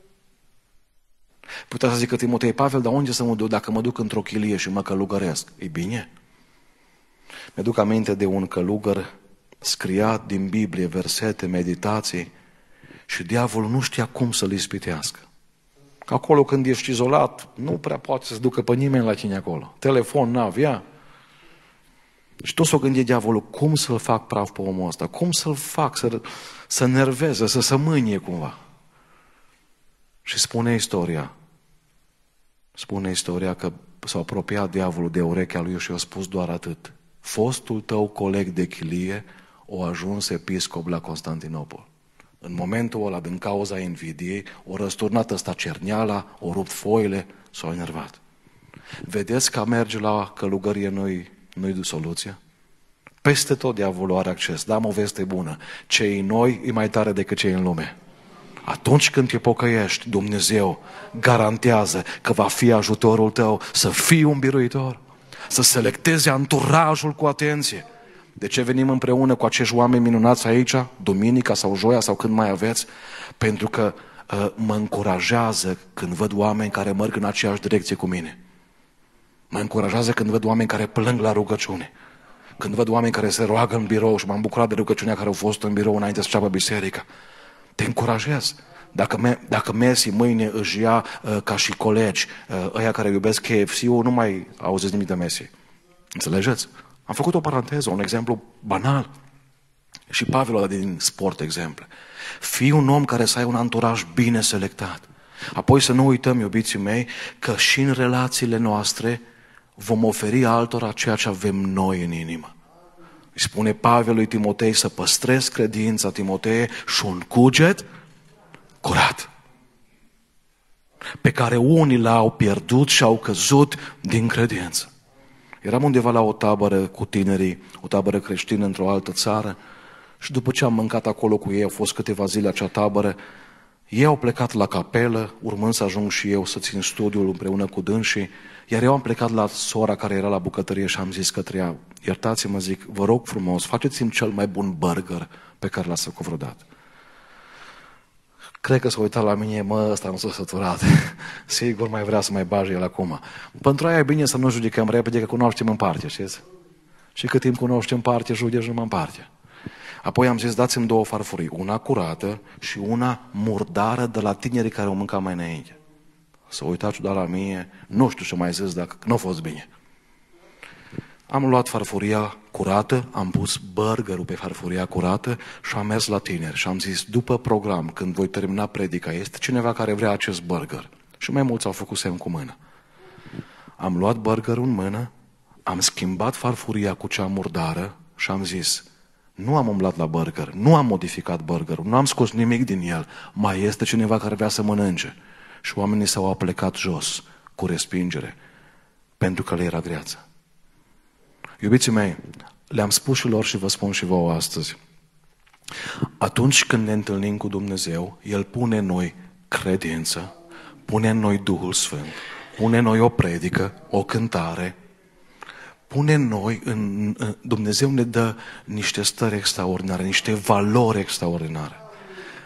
Speaker 1: Putea să zică Timotei, Pavel, dar unde să mă duc dacă mă duc într-o chilie și mă călugăresc? E bine. Mi-aduc aminte de un călugăr scriat din Biblie, versete, meditații și diavolul nu știa cum să-l ispitească. Că acolo când ești izolat, nu prea poate să ducă pe nimeni la tine acolo. Telefon n-avea. Și tot s-o gândit diavolul, cum să-l fac praf pe omul ăsta? Cum să-l fac să, să nerveze, să se mânie cumva? Și spune istoria, spune istoria că s-a apropiat diavolul de urechea lui și a spus doar atât. Fostul tău coleg de chilie o ajuns episcop la Constantinopol. În momentul ăla, din cauza invidiei, o răsturnat ăsta cerneala, o rupt foile, s-a enervat. Vedeți că a merge la călugărie nu-i, nu-i soluția? Peste tot diavolul are acces, dar am o veste bună. Cei noi e mai tare decât cei în lume. Atunci când te pocăiești, Dumnezeu garantează că va fi ajutorul tău să fii un biruitor, să selectezi anturajul cu atenție. De ce venim împreună cu acești oameni minunați aici, duminica sau joia sau când mai aveți? Pentru că uh, mă încurajează când văd oameni care merg în aceeași direcție cu mine. Mă încurajează când văd oameni care plâng la rugăciune. Când văd oameni care se roagă în birou și m-am bucurat de rugăciunea care au fost în birou înainte să înceapă biserica. Te încurajez. Dacă, me, dacă Messi mâine își ia uh, ca și colegi, uh, ăia care iubesc K F C-ul, nu mai auziți nimic de Messi. Înțelegeți? Am făcut o paranteză, un exemplu banal. Și Pavel ăla din sport, exemple. Fii un om care să ai un anturaj bine selectat. Apoi să nu uităm, iubiții mei, că și în relațiile noastre vom oferi altora ceea ce avem noi în inimă. Îi spune Pavel lui Timotei să păstrezi credința, Timotei, și un cuget curat, pe care unii l-au pierdut și au căzut din credință. Eram undeva la o tabără cu tinerii, o tabără creștină într-o altă țară și după ce am mâncat acolo cu ei, au fost câteva zile acea tabără, ei au plecat la capelă, urmând să ajung și eu să țin studiul împreună cu dânsii, iar eu am plecat la sora care era la bucătărie și am zis către ea, iertați-mă, zic, vă rog frumos, faceți-mi cel mai bun burger pe care l-ați făcut vreodată. Cred că s-a uitat la mine, mă, ăsta nu s-a săturat. Sigur mai vrea să mai bage el acum. Pentru aia e bine să nu judecăm repede, că cunoaștem în parte, știți? Și cât timp cunoaștem în parte, judeci numai în parte. Apoi am zis, dați-mi două farfurii, una curată și una murdară de la tinerii care au mâncat mai înainte. S-a uitat ciudat la mine, nu știu ce mai zis, dacă nu a fost bine. Am luat farfuria curată, am pus burgerul pe farfuria curată și am mers la tineri și am zis, după program, când voi termina predica, este cineva care vrea acest burger. Și mai mulți au făcut semn cu mână. Am luat burgerul în mână, am schimbat farfuria cu cea murdară și am zis, nu am umblat la burger, nu am modificat burgerul, nu am scos nimic din el, mai este cineva care vrea să mănânce. Și oamenii s-au aplecat jos, cu respingere, pentru că le era greață. Iubiții mei, le-am spus și lor și vă spun și vouă astăzi. Atunci când ne întâlnim cu Dumnezeu, El pune în noi credință, pune în noi Duhul Sfânt, pune în noi o predică, o cântare, pune în noi, în, Dumnezeu ne dă niște stări extraordinare, niște valori extraordinare.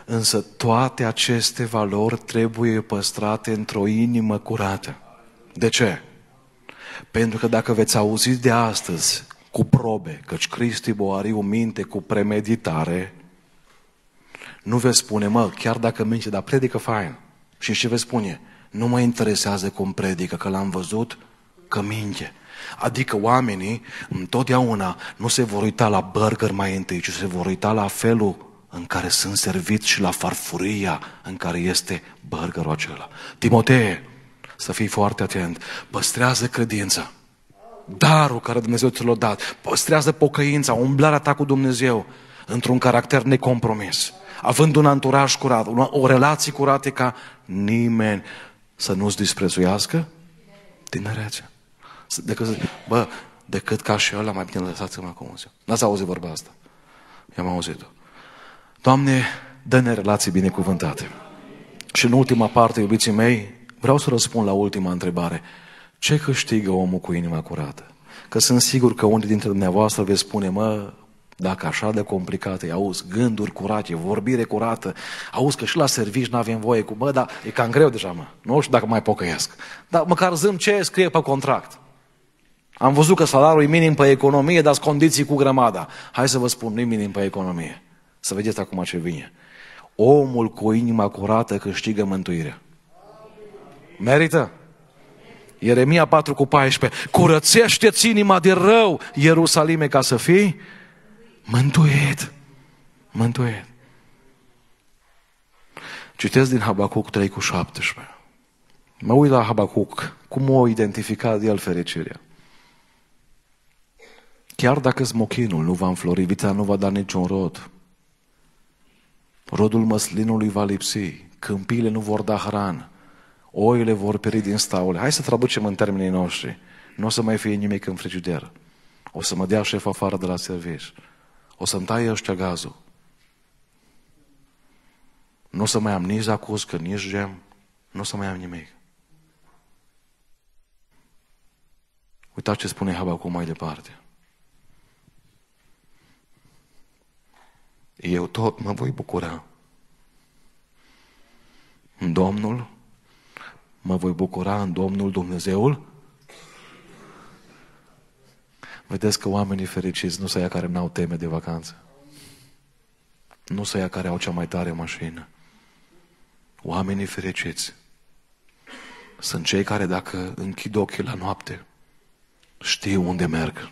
Speaker 1: Însă toate aceste valori trebuie păstrate într-o inimă curată. De ce? Pentru că dacă veți auzi de astăzi cu probe, căci Cristi Boariu minte cu premeditare, nu veți spune, mă, chiar dacă mince, dar predică fain. Și ce veți spune? Nu mă interesează cum predică, că l-am văzut că minte. Adică oamenii întotdeauna nu se vor uita la burger mai întâi, ci se vor uita la felul în care sunt serviți și la farfuria în care este burgerul acela. Timotee, să fii foarte atent, păstrează credința, darul care Dumnezeu ți l-a dat, păstrează pocăința, umblarea ta cu Dumnezeu într-un caracter necompromis, având un anturaj curat, o relație curată ca nimeni să nu-ți disprețuiască tinerețea. Decât, bă, decât ca și ăla, mai bine lăsați-mă acum. N-ați auzit vorba asta? I-am auzit-o. Doamne, dă-ne relații binecuvântate. Și în ultima parte, iubiții mei, vreau să răspund la ultima întrebare. Ce câștigă omul cu inima curată? Că sunt sigur că unii dintre dumneavoastră veți spune, mă, dacă așa de complicat e, auzi, gânduri curate, vorbire curată, auzi că și la servici n-avem voie cu, bă, dar e cam greu deja, mă, nu știu dacă mai pocăiesc. Dar măcar zâm ce scrie pe contract. Am văzut că salariul e minim pe economie, dar condiții cu grămada. Hai să vă spun, nu e minim pe economie. Să vedeți acum ce vine. Omul cu inima curată câștigă mântuirea. Merită? Ieremia patru cu paisprezece. Curățește-ți inima de rău, Ierusalime, ca să fii mântuit. Mântuit. Citesc din Habacuc trei cu șaptesprezece. Mă uit la Habacuc, cum o identificat el fericirea. Chiar dacă smochinul nu va înflori, vița nu va da niciun rod. Rodul măslinului va lipsi, câmpiile nu vor da hrană, oile vor pieri din staule. Hai să traducem în termenii noștri. Nu o să mai fie nimic în frigider. O să mă dea șef afară de la serviciu. O să-mi taie ăștia gazul. Nu o să mai am nici zacuscă, nici gem. Nu o să mai am nimic. Uitați ce spune Habacuc mai departe. Eu tot mă voi bucura în Domnul, mă voi bucura în Domnul Dumnezeul. Vedeți că oamenii fericiți nu sunt aia care n-au teme de vacanță. Nu sunt aia care au cea mai tare mașină. Oamenii fericiți sunt cei care dacă închid ochii la noapte, știu unde merg.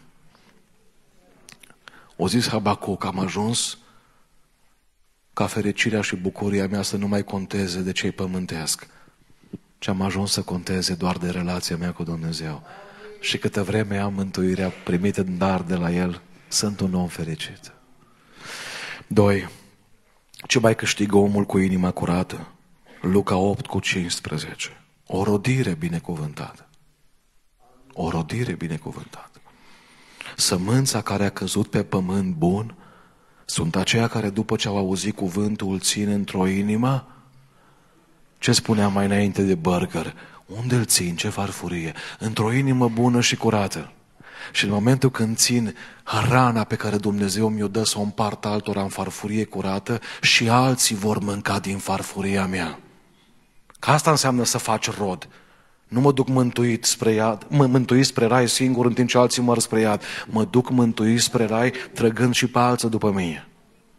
Speaker 1: O zis Habacuc, am ajuns ca fericirea și bucuria mea să nu mai conteze de ce-i pământesc, ci am ajuns să conteze doar de relația mea cu Dumnezeu. Și câtă vreme am mântuirea primită în dar de la El, sunt un om fericit. Doi. Ce mai câștigă omul cu inima curată? Luca opt cu cincisprezece. O rodire binecuvântată. O rodire binecuvântată. Sămânța care a căzut pe pământ bun sunt aceia care după ce au auzit cuvântul îl țin într-o inimă. Ce spuneam mai înainte de burger? Unde îl țin? Ce farfurie? Într-o inimă bună și curată. Și în momentul când țin hrana pe care Dumnezeu mi-o dă să o împart altora în farfurie curată, și alții vor mânca din farfuria mea. Că asta înseamnă să faci rod. Nu mă duc mântuit spre iad, mă mântuit spre rai singur în timp ce alții măr spre iad. Mă duc mântuit spre rai trăgând și pe alții după mine.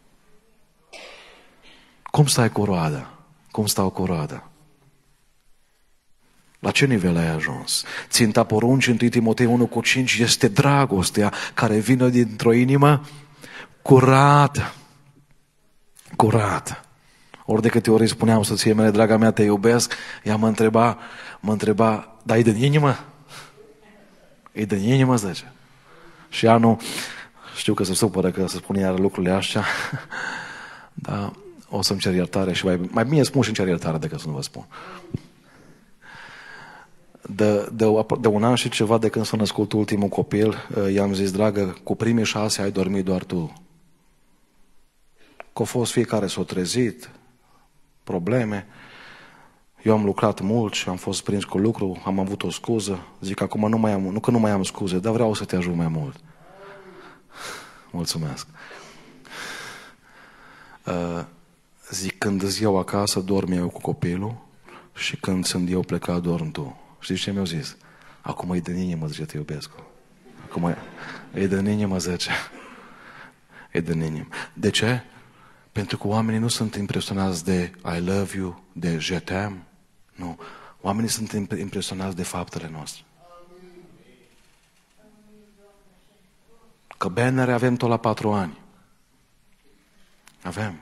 Speaker 1: Cum stai cu roada? Cum stau cu roada? La ce nivel ai ajuns? Ținta porunci în întâi Timotei unu cu cinci este dragostea care vine dintr-o inimă curată. Curată. Ori de câte ori îi spuneam soției mele, draga mea, te iubesc, ea mă întreba, mă întreba, dar e din inimă? E din inimă, zice. Și ea nu, știu că se supără că se spune iar lucrurile astea, dar o să-mi cer iertare și mai, mai bine spun și-mi cer iertare decât să nu vă spun. De, de, de un an și ceva de când s-a născut ultimul copil, i-am zis, dragă, cu primii șase ai dormit doar tu. Că a fost fiecare s-a trezit, probleme. Eu am lucrat mult și am fost prins cu lucru, am avut o scuză. Zic, acum nu mai am, nu că nu mai am scuze, dar vreau să te ajut mai mult. Mulțumesc. Uh, Zic, când îți eu acasă, dorm eu cu copilul și când sunt eu plecat, dorm tu. Știți ce mi-au zis? Acum e de inimă, zice, te iubesc. Acum e, e de inimă, zice. E de inimă. De ce? Pentru că oamenii nu sunt impresionați de I love you, de je t'aime. Nu. Oamenii sunt impresionați de faptele noastre. Că bannere avem tot la patru ani. Avem.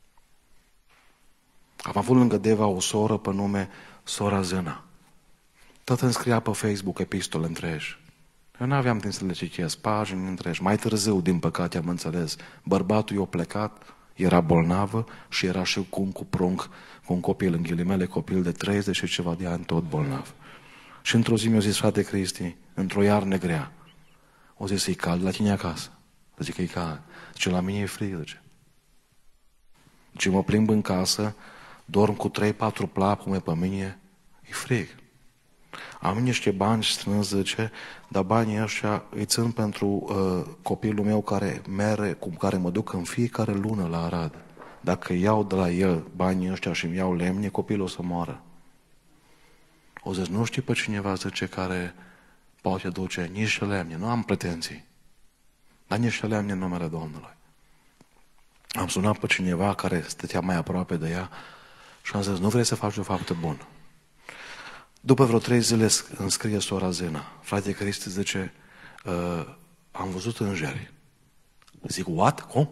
Speaker 1: Am avut lângă Deva o soră pe nume Sora Zâna. Tot îmi scria pe Facebook epistole întregi. Eu nu aveam timp să le citesc, pagini întregi. Mai târziu, din păcate, am înțeles. Bărbatul i-a plecat, era bolnavă și era și cu un cuprunc, cu un copil, în ghilimele, copil de treizeci și ceva de ani, tot bolnav. Și într-o zi mi-a zis, frate Cristi, într-o iarnă grea, o zis, e cald la tine acasă? Zice că e cald. Zice, la mine e frig, zice. Zice, mă plimb în casă, dorm cu trei patru plapume pe mine, e frig. Am niște bani strâns, zice, dar banii ăștia îi țin pentru uh, copilul meu care mere, cu care mă duc în fiecare lună la Arad. Dacă iau de la el banii ăștia și îmi iau lemne, copilul o să moară. O zis, nu știi pe cineva, zice, care poate duce niște lemne. Nu am pretenții, dar niște lemne în numele Domnului. Am sunat pe cineva care stătea mai aproape de ea și am zis, nu vrei să faci o faptă bună? După vreo trei zile îmi scrie sora Zena. Frate Cristi, zice, uh, am văzut îngeri. Zic, what? Cum?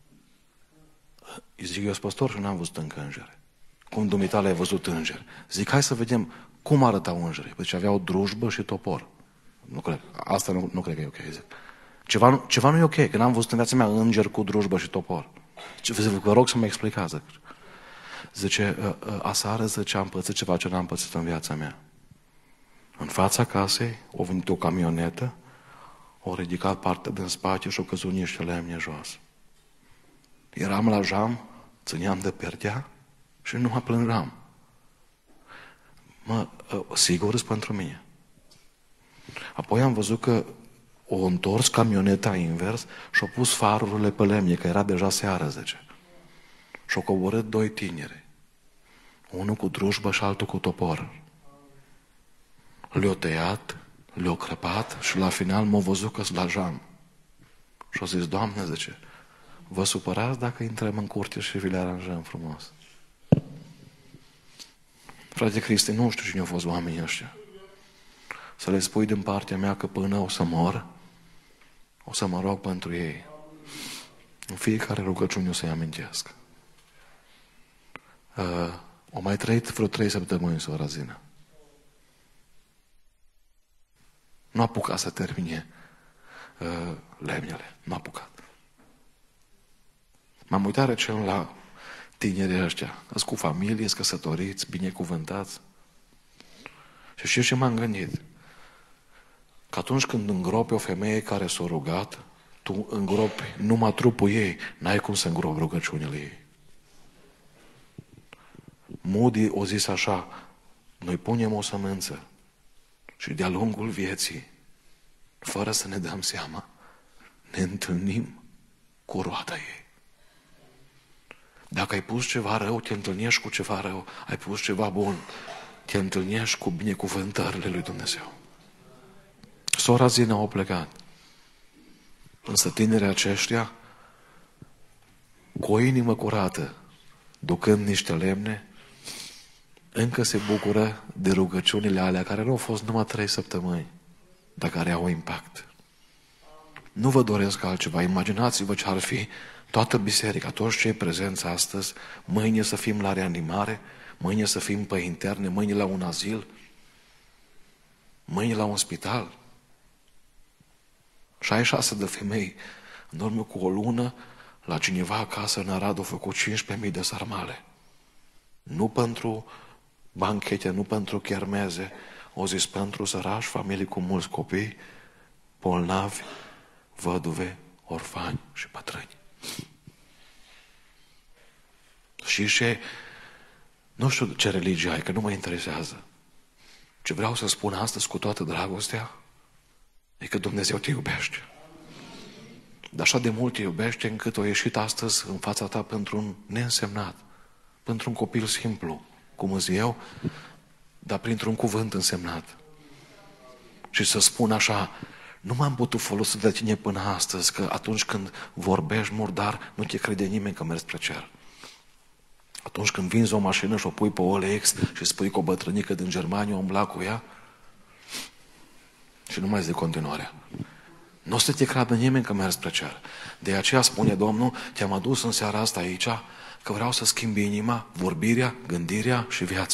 Speaker 1: Zic, eu sunt păstor și n-am văzut încă îngeri. Cum dumitale ai văzut îngeri? Zic, hai să vedem cum arătau îngerii. Deci aveau drujbă și topor. Nu cred. Asta nu, nu cred că e ok. Zic. Ceva, nu, ceva nu e ok, că n-am văzut în viața mea înger cu drujbă și topor. Vă rog să mă explicați. Zice, aseară, zice, am pățit ceva ce n-am pățit în viața mea. În fața casei a venit o camionetă, a ridicat partea din spate și a căzut niște lemne jos. Eram la jam, țineam de perdea și nu mă plângeam. Mă, sigur sunt pentru mine. Apoi am văzut că o întors camioneta invers și-a pus farurile pe lemne, că era deja seară, zice. Și-au coborât doi tineri. Unul cu drujbă și altul cu topor. Le-au tăiat, le-au crăpat și la final m-au văzut că-s la jam. Și-au zis, Doamne, zice, vă supărați dacă intrăm în curte și vi le aranjăm frumos? Frate Cristi, nu știu cine au fost oamenii ăștia. Să le spui din partea mea că până o să mor, o să mă rog pentru ei. În fiecare rugăciune o să-i amintesc. Uh, o mai trăit vreo trei săptămâni, sora Zina. Nu a apucat să termine uh, lemnele. Nu a apucat. M-am uitat recent la tinerii ăștia. Sunt cu familie, sunt căsătoriți, binecuvântați. Și știu ce m-am gândit? Că atunci când îngropi o femeie care s-a rugat, tu îngropi numai trupul ei, n-ai cum să îngropi rugăciunile ei. Moody o zis așa, noi punem o sămânță și de-a lungul vieții, fără să ne dăm seama, ne întâlnim cu roada ei. Dacă ai pus ceva rău, te întâlnești cu ceva rău. Ai pus ceva bun, te întâlnești cu binecuvântările lui Dumnezeu. Sora Zina a plecat. Însă tinerii aceștia, cu o inimă curată, ducând niște lemne, încă se bucură de rugăciunile alea, care nu au fost numai trei săptămâni, dar care au impact. Nu vă doresc altceva. Imaginați-vă ce ar fi toată biserica, toți cei prezenți astăzi, mâine să fim la reanimare, mâine să fim pe interne, mâine la un azil, mâine la un spital. șaizeci și șase de femei, în urmă cu o lună, la cineva acasă în Arad au făcut cincisprezece mii de sarmale. Nu pentru banchete, nu pentru chermeze, au zis pentru sărași, familii cu mulți copii, bolnavi, văduve, orfani și bătrâni. Și ce, nu știu ce religie ai, că nu mă interesează. Ce vreau să spun astăzi cu toată dragostea e că Dumnezeu te iubește. Dar așa de mult te iubește încât o ieșit astăzi în fața ta pentru un neînsemnat, pentru un copil simplu, cum îți eu, dar printr-un cuvânt însemnat. Și să spun așa, nu m-am putut folosi de tine până astăzi, că atunci când vorbești murdar, nu te crede nimeni că mergi spre cer. Atunci când vinzi o mașină și o pui pe O L X și spui că o bătrânică din Germania umbla cu ea, și nu mai zic continuarea. Nu o să te creadă nimeni că mergi spre cer. De aceea spune Domnul, te-am adus în seara asta aici, că vreau să schimbi inima, vorbirea, gândirea și viața.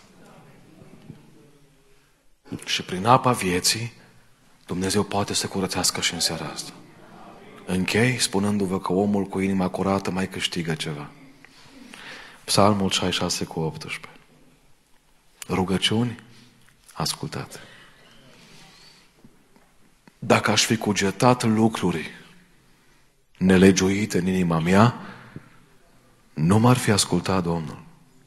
Speaker 1: Și prin apa vieții, Dumnezeu poate să curățească și în seara asta. Închei spunându-vă că omul cu inima curată mai câștigă ceva. Psalmul șaizeci și șase cu optsprezece. Rugăciuni ascultate. Dacă aș fi cugetat lucruri nelegiuite în inima mea, nu m-ar fi ascultat Domnul.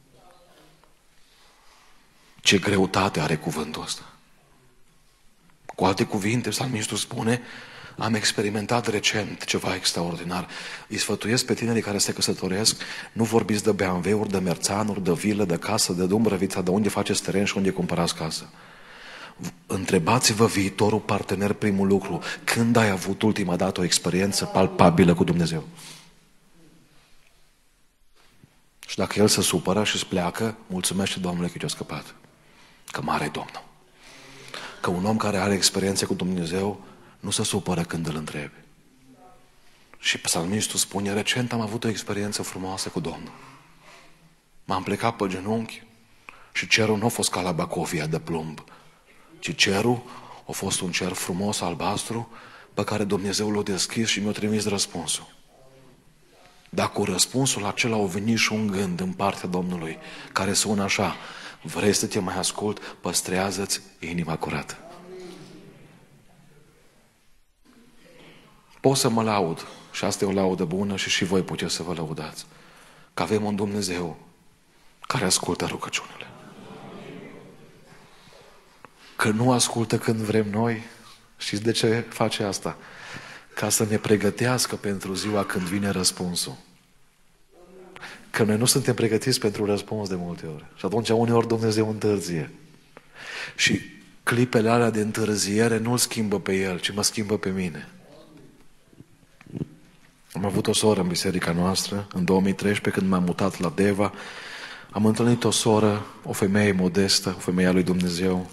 Speaker 1: Ce greutate are cuvântul ăsta. Cu alte cuvinte, psalmistul spune, am experimentat recent ceva extraordinar. Îi sfătuiesc pe tinerii care se căsătoresc, nu vorbiți de B M W-uri, de merțanuri, de vilă, de casă, de dumbrăvița, de unde faceți teren și unde cumpărați casă. Întrebați-vă viitorul partener primul lucru. Când ai avut ultima dată o experiență palpabilă cu Dumnezeu? Și dacă el se supără și îți pleacă, mulțumește Domnului că te-a scăpat. Că mare e Domnul. Că un om care are experiențe cu Dumnezeu nu se supără când îl întrebi. Și psalmistul spune, recent am avut o experiență frumoasă cu Domnul. M-am plecat pe genunchi și cerul nu a fost ca la Bacovia de plumb, ci cerul a fost un cer frumos, albastru, pe care Dumnezeu l-a deschis și mi-a trimis răspunsul. Dar cu răspunsul acela a venit și un gând în partea Domnului, care sună așa, vrei să te mai ascult, păstrează-ți inima curată. Pot să mă laud, și asta e o laudă bună și și voi puteți să vă lăudați, că avem un Dumnezeu care ascultă rugăciunile. Că nu ascultă când vrem noi, știți de ce face asta? Ca să ne pregătească pentru ziua când vine răspunsul. Că noi nu suntem pregătiți pentru răspuns de multe ori. Și atunci uneori Dumnezeu întârzie. Și clipele alea de întârziere nu îl schimbă pe el, ci mă schimbă pe mine. Am avut o soră în biserica noastră, în două mii treisprezece, când m-am mutat la Deva. Am întâlnit o soră, o femeie modestă, o femeie a lui Dumnezeu,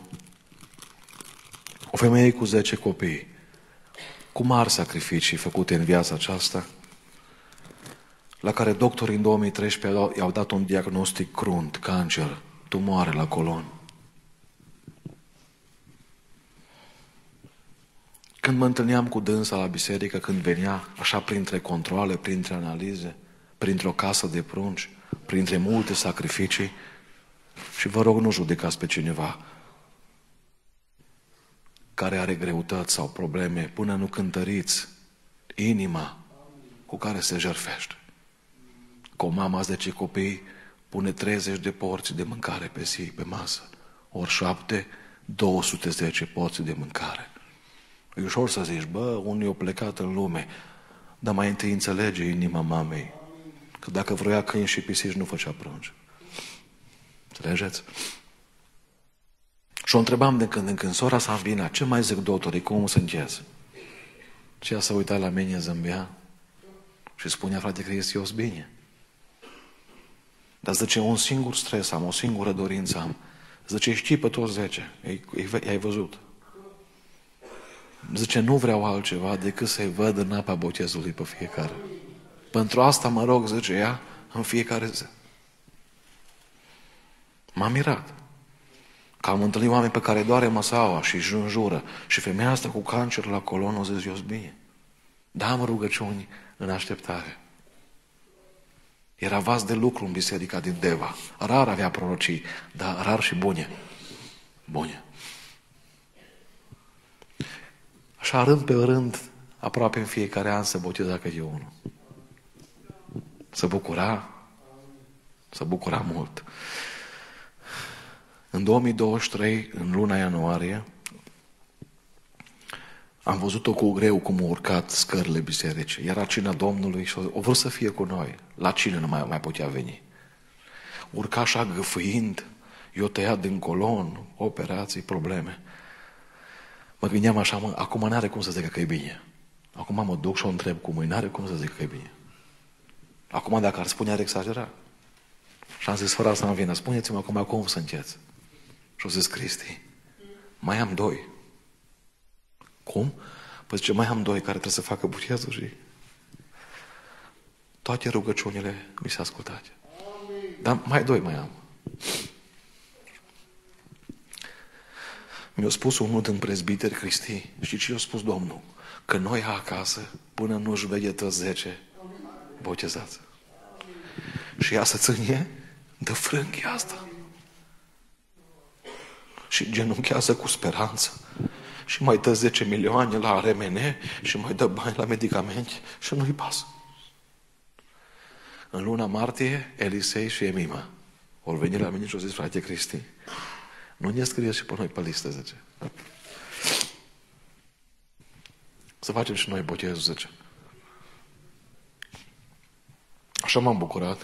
Speaker 1: o femeie cu zece copii, cu mari sacrificii făcute în viața aceasta, la care doctorii în două mii treisprezece i-au dat un diagnostic crunt, cancer, tumoare la colon. Când mă întâlneam cu dânsa la biserică, când venea, așa printre controale, printre analize, printr-o casă de prunci, printre multe sacrificii, și vă rog, nu judecați pe cineva care are greutăți sau probleme, până nu cântăriți inima cu care se jertfește. Că o mamă de ce copii pune treizeci de porții de mâncare pe zi, pe masă, ori șapte, două sute zece porții de mâncare. E ușor să zici, bă, unii au plecat în lume, dar mai întâi înțelege inima mamei, că dacă vroia câini și pisici nu făcea prunci. Înțelegeți? Și o întrebam de când în când, sora sa vine, ce mai zic doctorii, cum sunteți? Și ea s-a uitat la mine, zâmbea și spunea, frate Cristi, eu sunt bine. Dar zice, un singur stres am, o singură dorință am. Zice, știi pe toți zece, i-ai văzut. Zice, nu vreau altceva decât să-i văd în apa botezului pe fiecare. Pentru asta mă rog, zice ea, în fiecare zi. M-a mirat. Că am întâlnit oameni pe care doare măsaua și își înjură. Și femeia asta cu cancer la colon o zis, eu sunt bine. Da, am rugăciuni în așteptare. Era vas de lucru în biserica din Deva. Rar avea prorocii, dar rar și bune. Bune. Așa rând pe rând, aproape în fiecare an se boteza câte unul. Se bucura, se bucura mult. În două mii douăzeci și trei, în luna ianuarie, am văzut-o cu greu cum a urcat scările bisericii. Era cina Domnului și o vrut să fie cu noi. La cină nu mai, mai putea veni. urca așa gâfâind, eu tăiat din colon, operații, probleme. Mă gândeam așa, mă, acum n-are cum să zică că e bine. Acum mă duc și o întreb cum e, n-are cum să zică că e bine. Acum dacă ar spune, ar exagera. Și am zis, fără să-mi vină, spuneți-mi acum cum sunteți. Și au zis, Cristi, mai am doi. Cum? Păi zice, mai am doi care trebuie să facă botezul și toate rugăciunile mi s-au ascultat. Dar mai doi mai am. Mi-a spus unul din prezbiteri, Cristi, știi ce i-a spus Domnul? Că noi acasă, până nu-și vede toți zece botezați. Și ea să ține de frânghia asta. Și genunchează cu speranță. Și mai dă zece milioane la R M N și mai dă bani la medicamente și nu-i pasă. În luna martie, Elisei și Emima au venit la mine și au zis, frate Cristi, nu ne scrie și pe noi pe listă, zice. Să facem și noi botezul, zice. Așa m-am bucurat.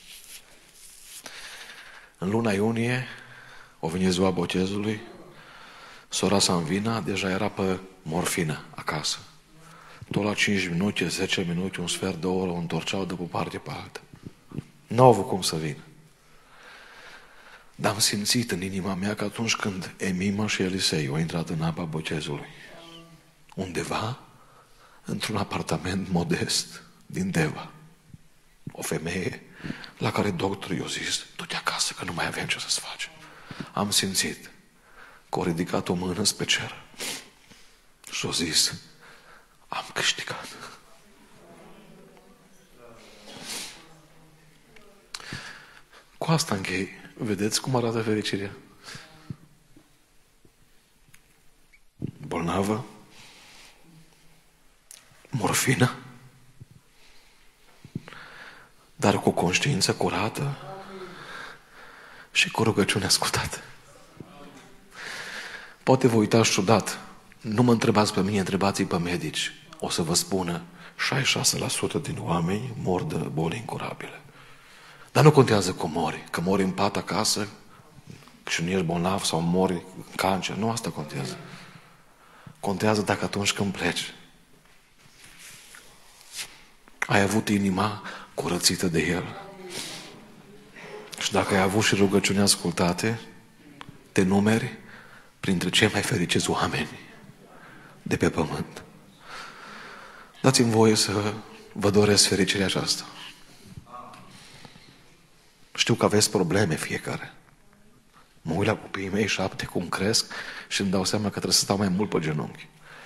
Speaker 1: În luna iunie, o venit ziua botezului, sora Sanvina deja era pe morfină acasă. Tot la cinci minute, zece minute, un sfert de oră o întorceau de pe parte pe altă. Nu au avut cum să vină. Dar am simțit în inima mea că atunci când Emima și Elisei au intrat în apa botezului, undeva, într-un apartament modest din Deva, o femeie la care doctorul i-a zis, du-te acasă că nu mai avem ce să-ți facem. Am simțit că a ridicat o mână spre cer și a zis, am câștigat. Cu asta închei. Vedeți cum arată fericirea? Bolnavă, morfină, dar cu conștiință curată și cu rugăciune ascultată. Poate vă uitați ciudat. Nu mă întrebați pe mine, întrebați-i pe medici. O să vă spună, șaizeci și șase la sută din oameni mor de boli incurabile. Dar nu contează cum mori. Că mori în pat acasă și nu ești bolnav sau mori în cancer. Nu asta contează. Contează dacă atunci când pleci ai avut inima curățită de El. Și dacă ai avut și rugăciuni ascultate, te numeri printre cei mai fericiți oameni de pe pământ. Dați-mi voie să vă doresc fericirea aceasta. Știu că aveți probleme fiecare. Mă uit la copiii mei șapte cum cresc și îmi dau seama că trebuie să stau mai mult pe genunchi.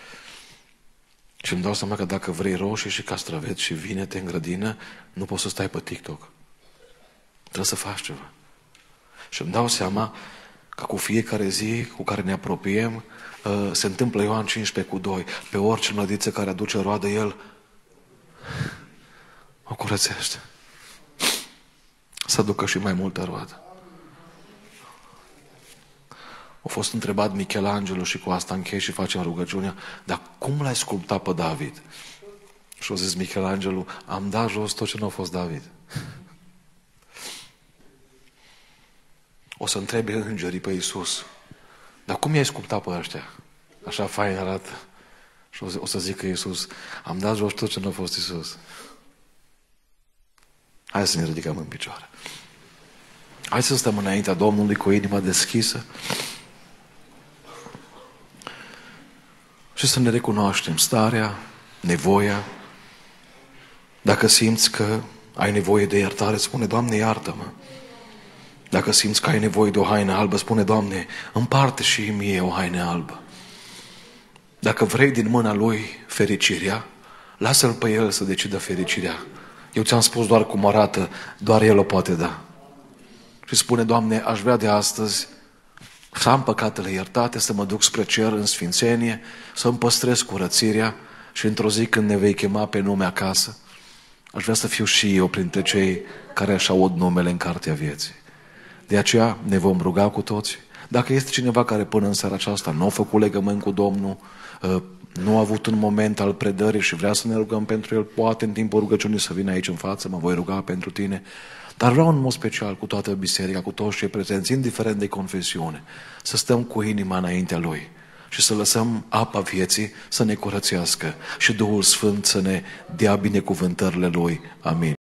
Speaker 1: Și îmi dau seama că dacă vrei roșii și castraveți și vinete în grădină, nu poți să stai pe TikTok. Trebuie să faci ceva. Și îmi dau seama că cu fiecare zi cu care ne apropiem, se întâmplă Ioan cincisprezece cu doi. Pe orice mlădiță care aduce roadă, El o curățește. Să aducă și mai multă roadă. A fost întrebat Michelangelo și cu asta închei și facem rugăciunea, dar cum l-ai sculptat pe David? Și a zis Michelangelo, am dat jos tot ce nu a fost David. O să întrebe îngerii pe Iisus, dar cum i-ai sculptat pe ăștia? Așa fain arată. Și o să zică Iisus, am dat jos tot ce nu a fost Iisus. Hai să ne ridicăm în picioare. Hai să stăm înaintea Domnului cu inima deschisă și să ne recunoaștem starea, nevoia. Dacă simți că ai nevoie de iertare, spune, Doamne, iartă-mă. Dacă simți că ai nevoie de o haină albă, spune, Doamne, împarte și mie o haină albă. Dacă vrei din mâna Lui fericirea, lasă-L pe El să decidă fericirea. Eu ți-am spus doar cum arată, doar El o poate da. Și spune, Doamne, aș vrea de astăzi să am păcatele iertate, să mă duc spre cer în sfințenie, să-mi păstrez curățirea și într-o zi când ne vei chema pe nume acasă, aș vrea să fiu și eu printre cei care își aud numele în cartea vieții. De aceea ne vom ruga cu toți. Dacă este cineva care până în seara aceasta nu a făcut legământ cu Domnul, nu a avut un moment al predării și vrea să ne rugăm pentru el, poate în timpul rugăciunii să vină aici în față, mă voi ruga pentru tine. Dar vreau în mod special cu toată biserica, cu toți cei prezenți, indiferent de confesiune, să stăm cu inima înaintea Lui și să lăsăm apa vieții să ne curățească și Duhul Sfânt să ne dea binecuvântările Lui. Amin.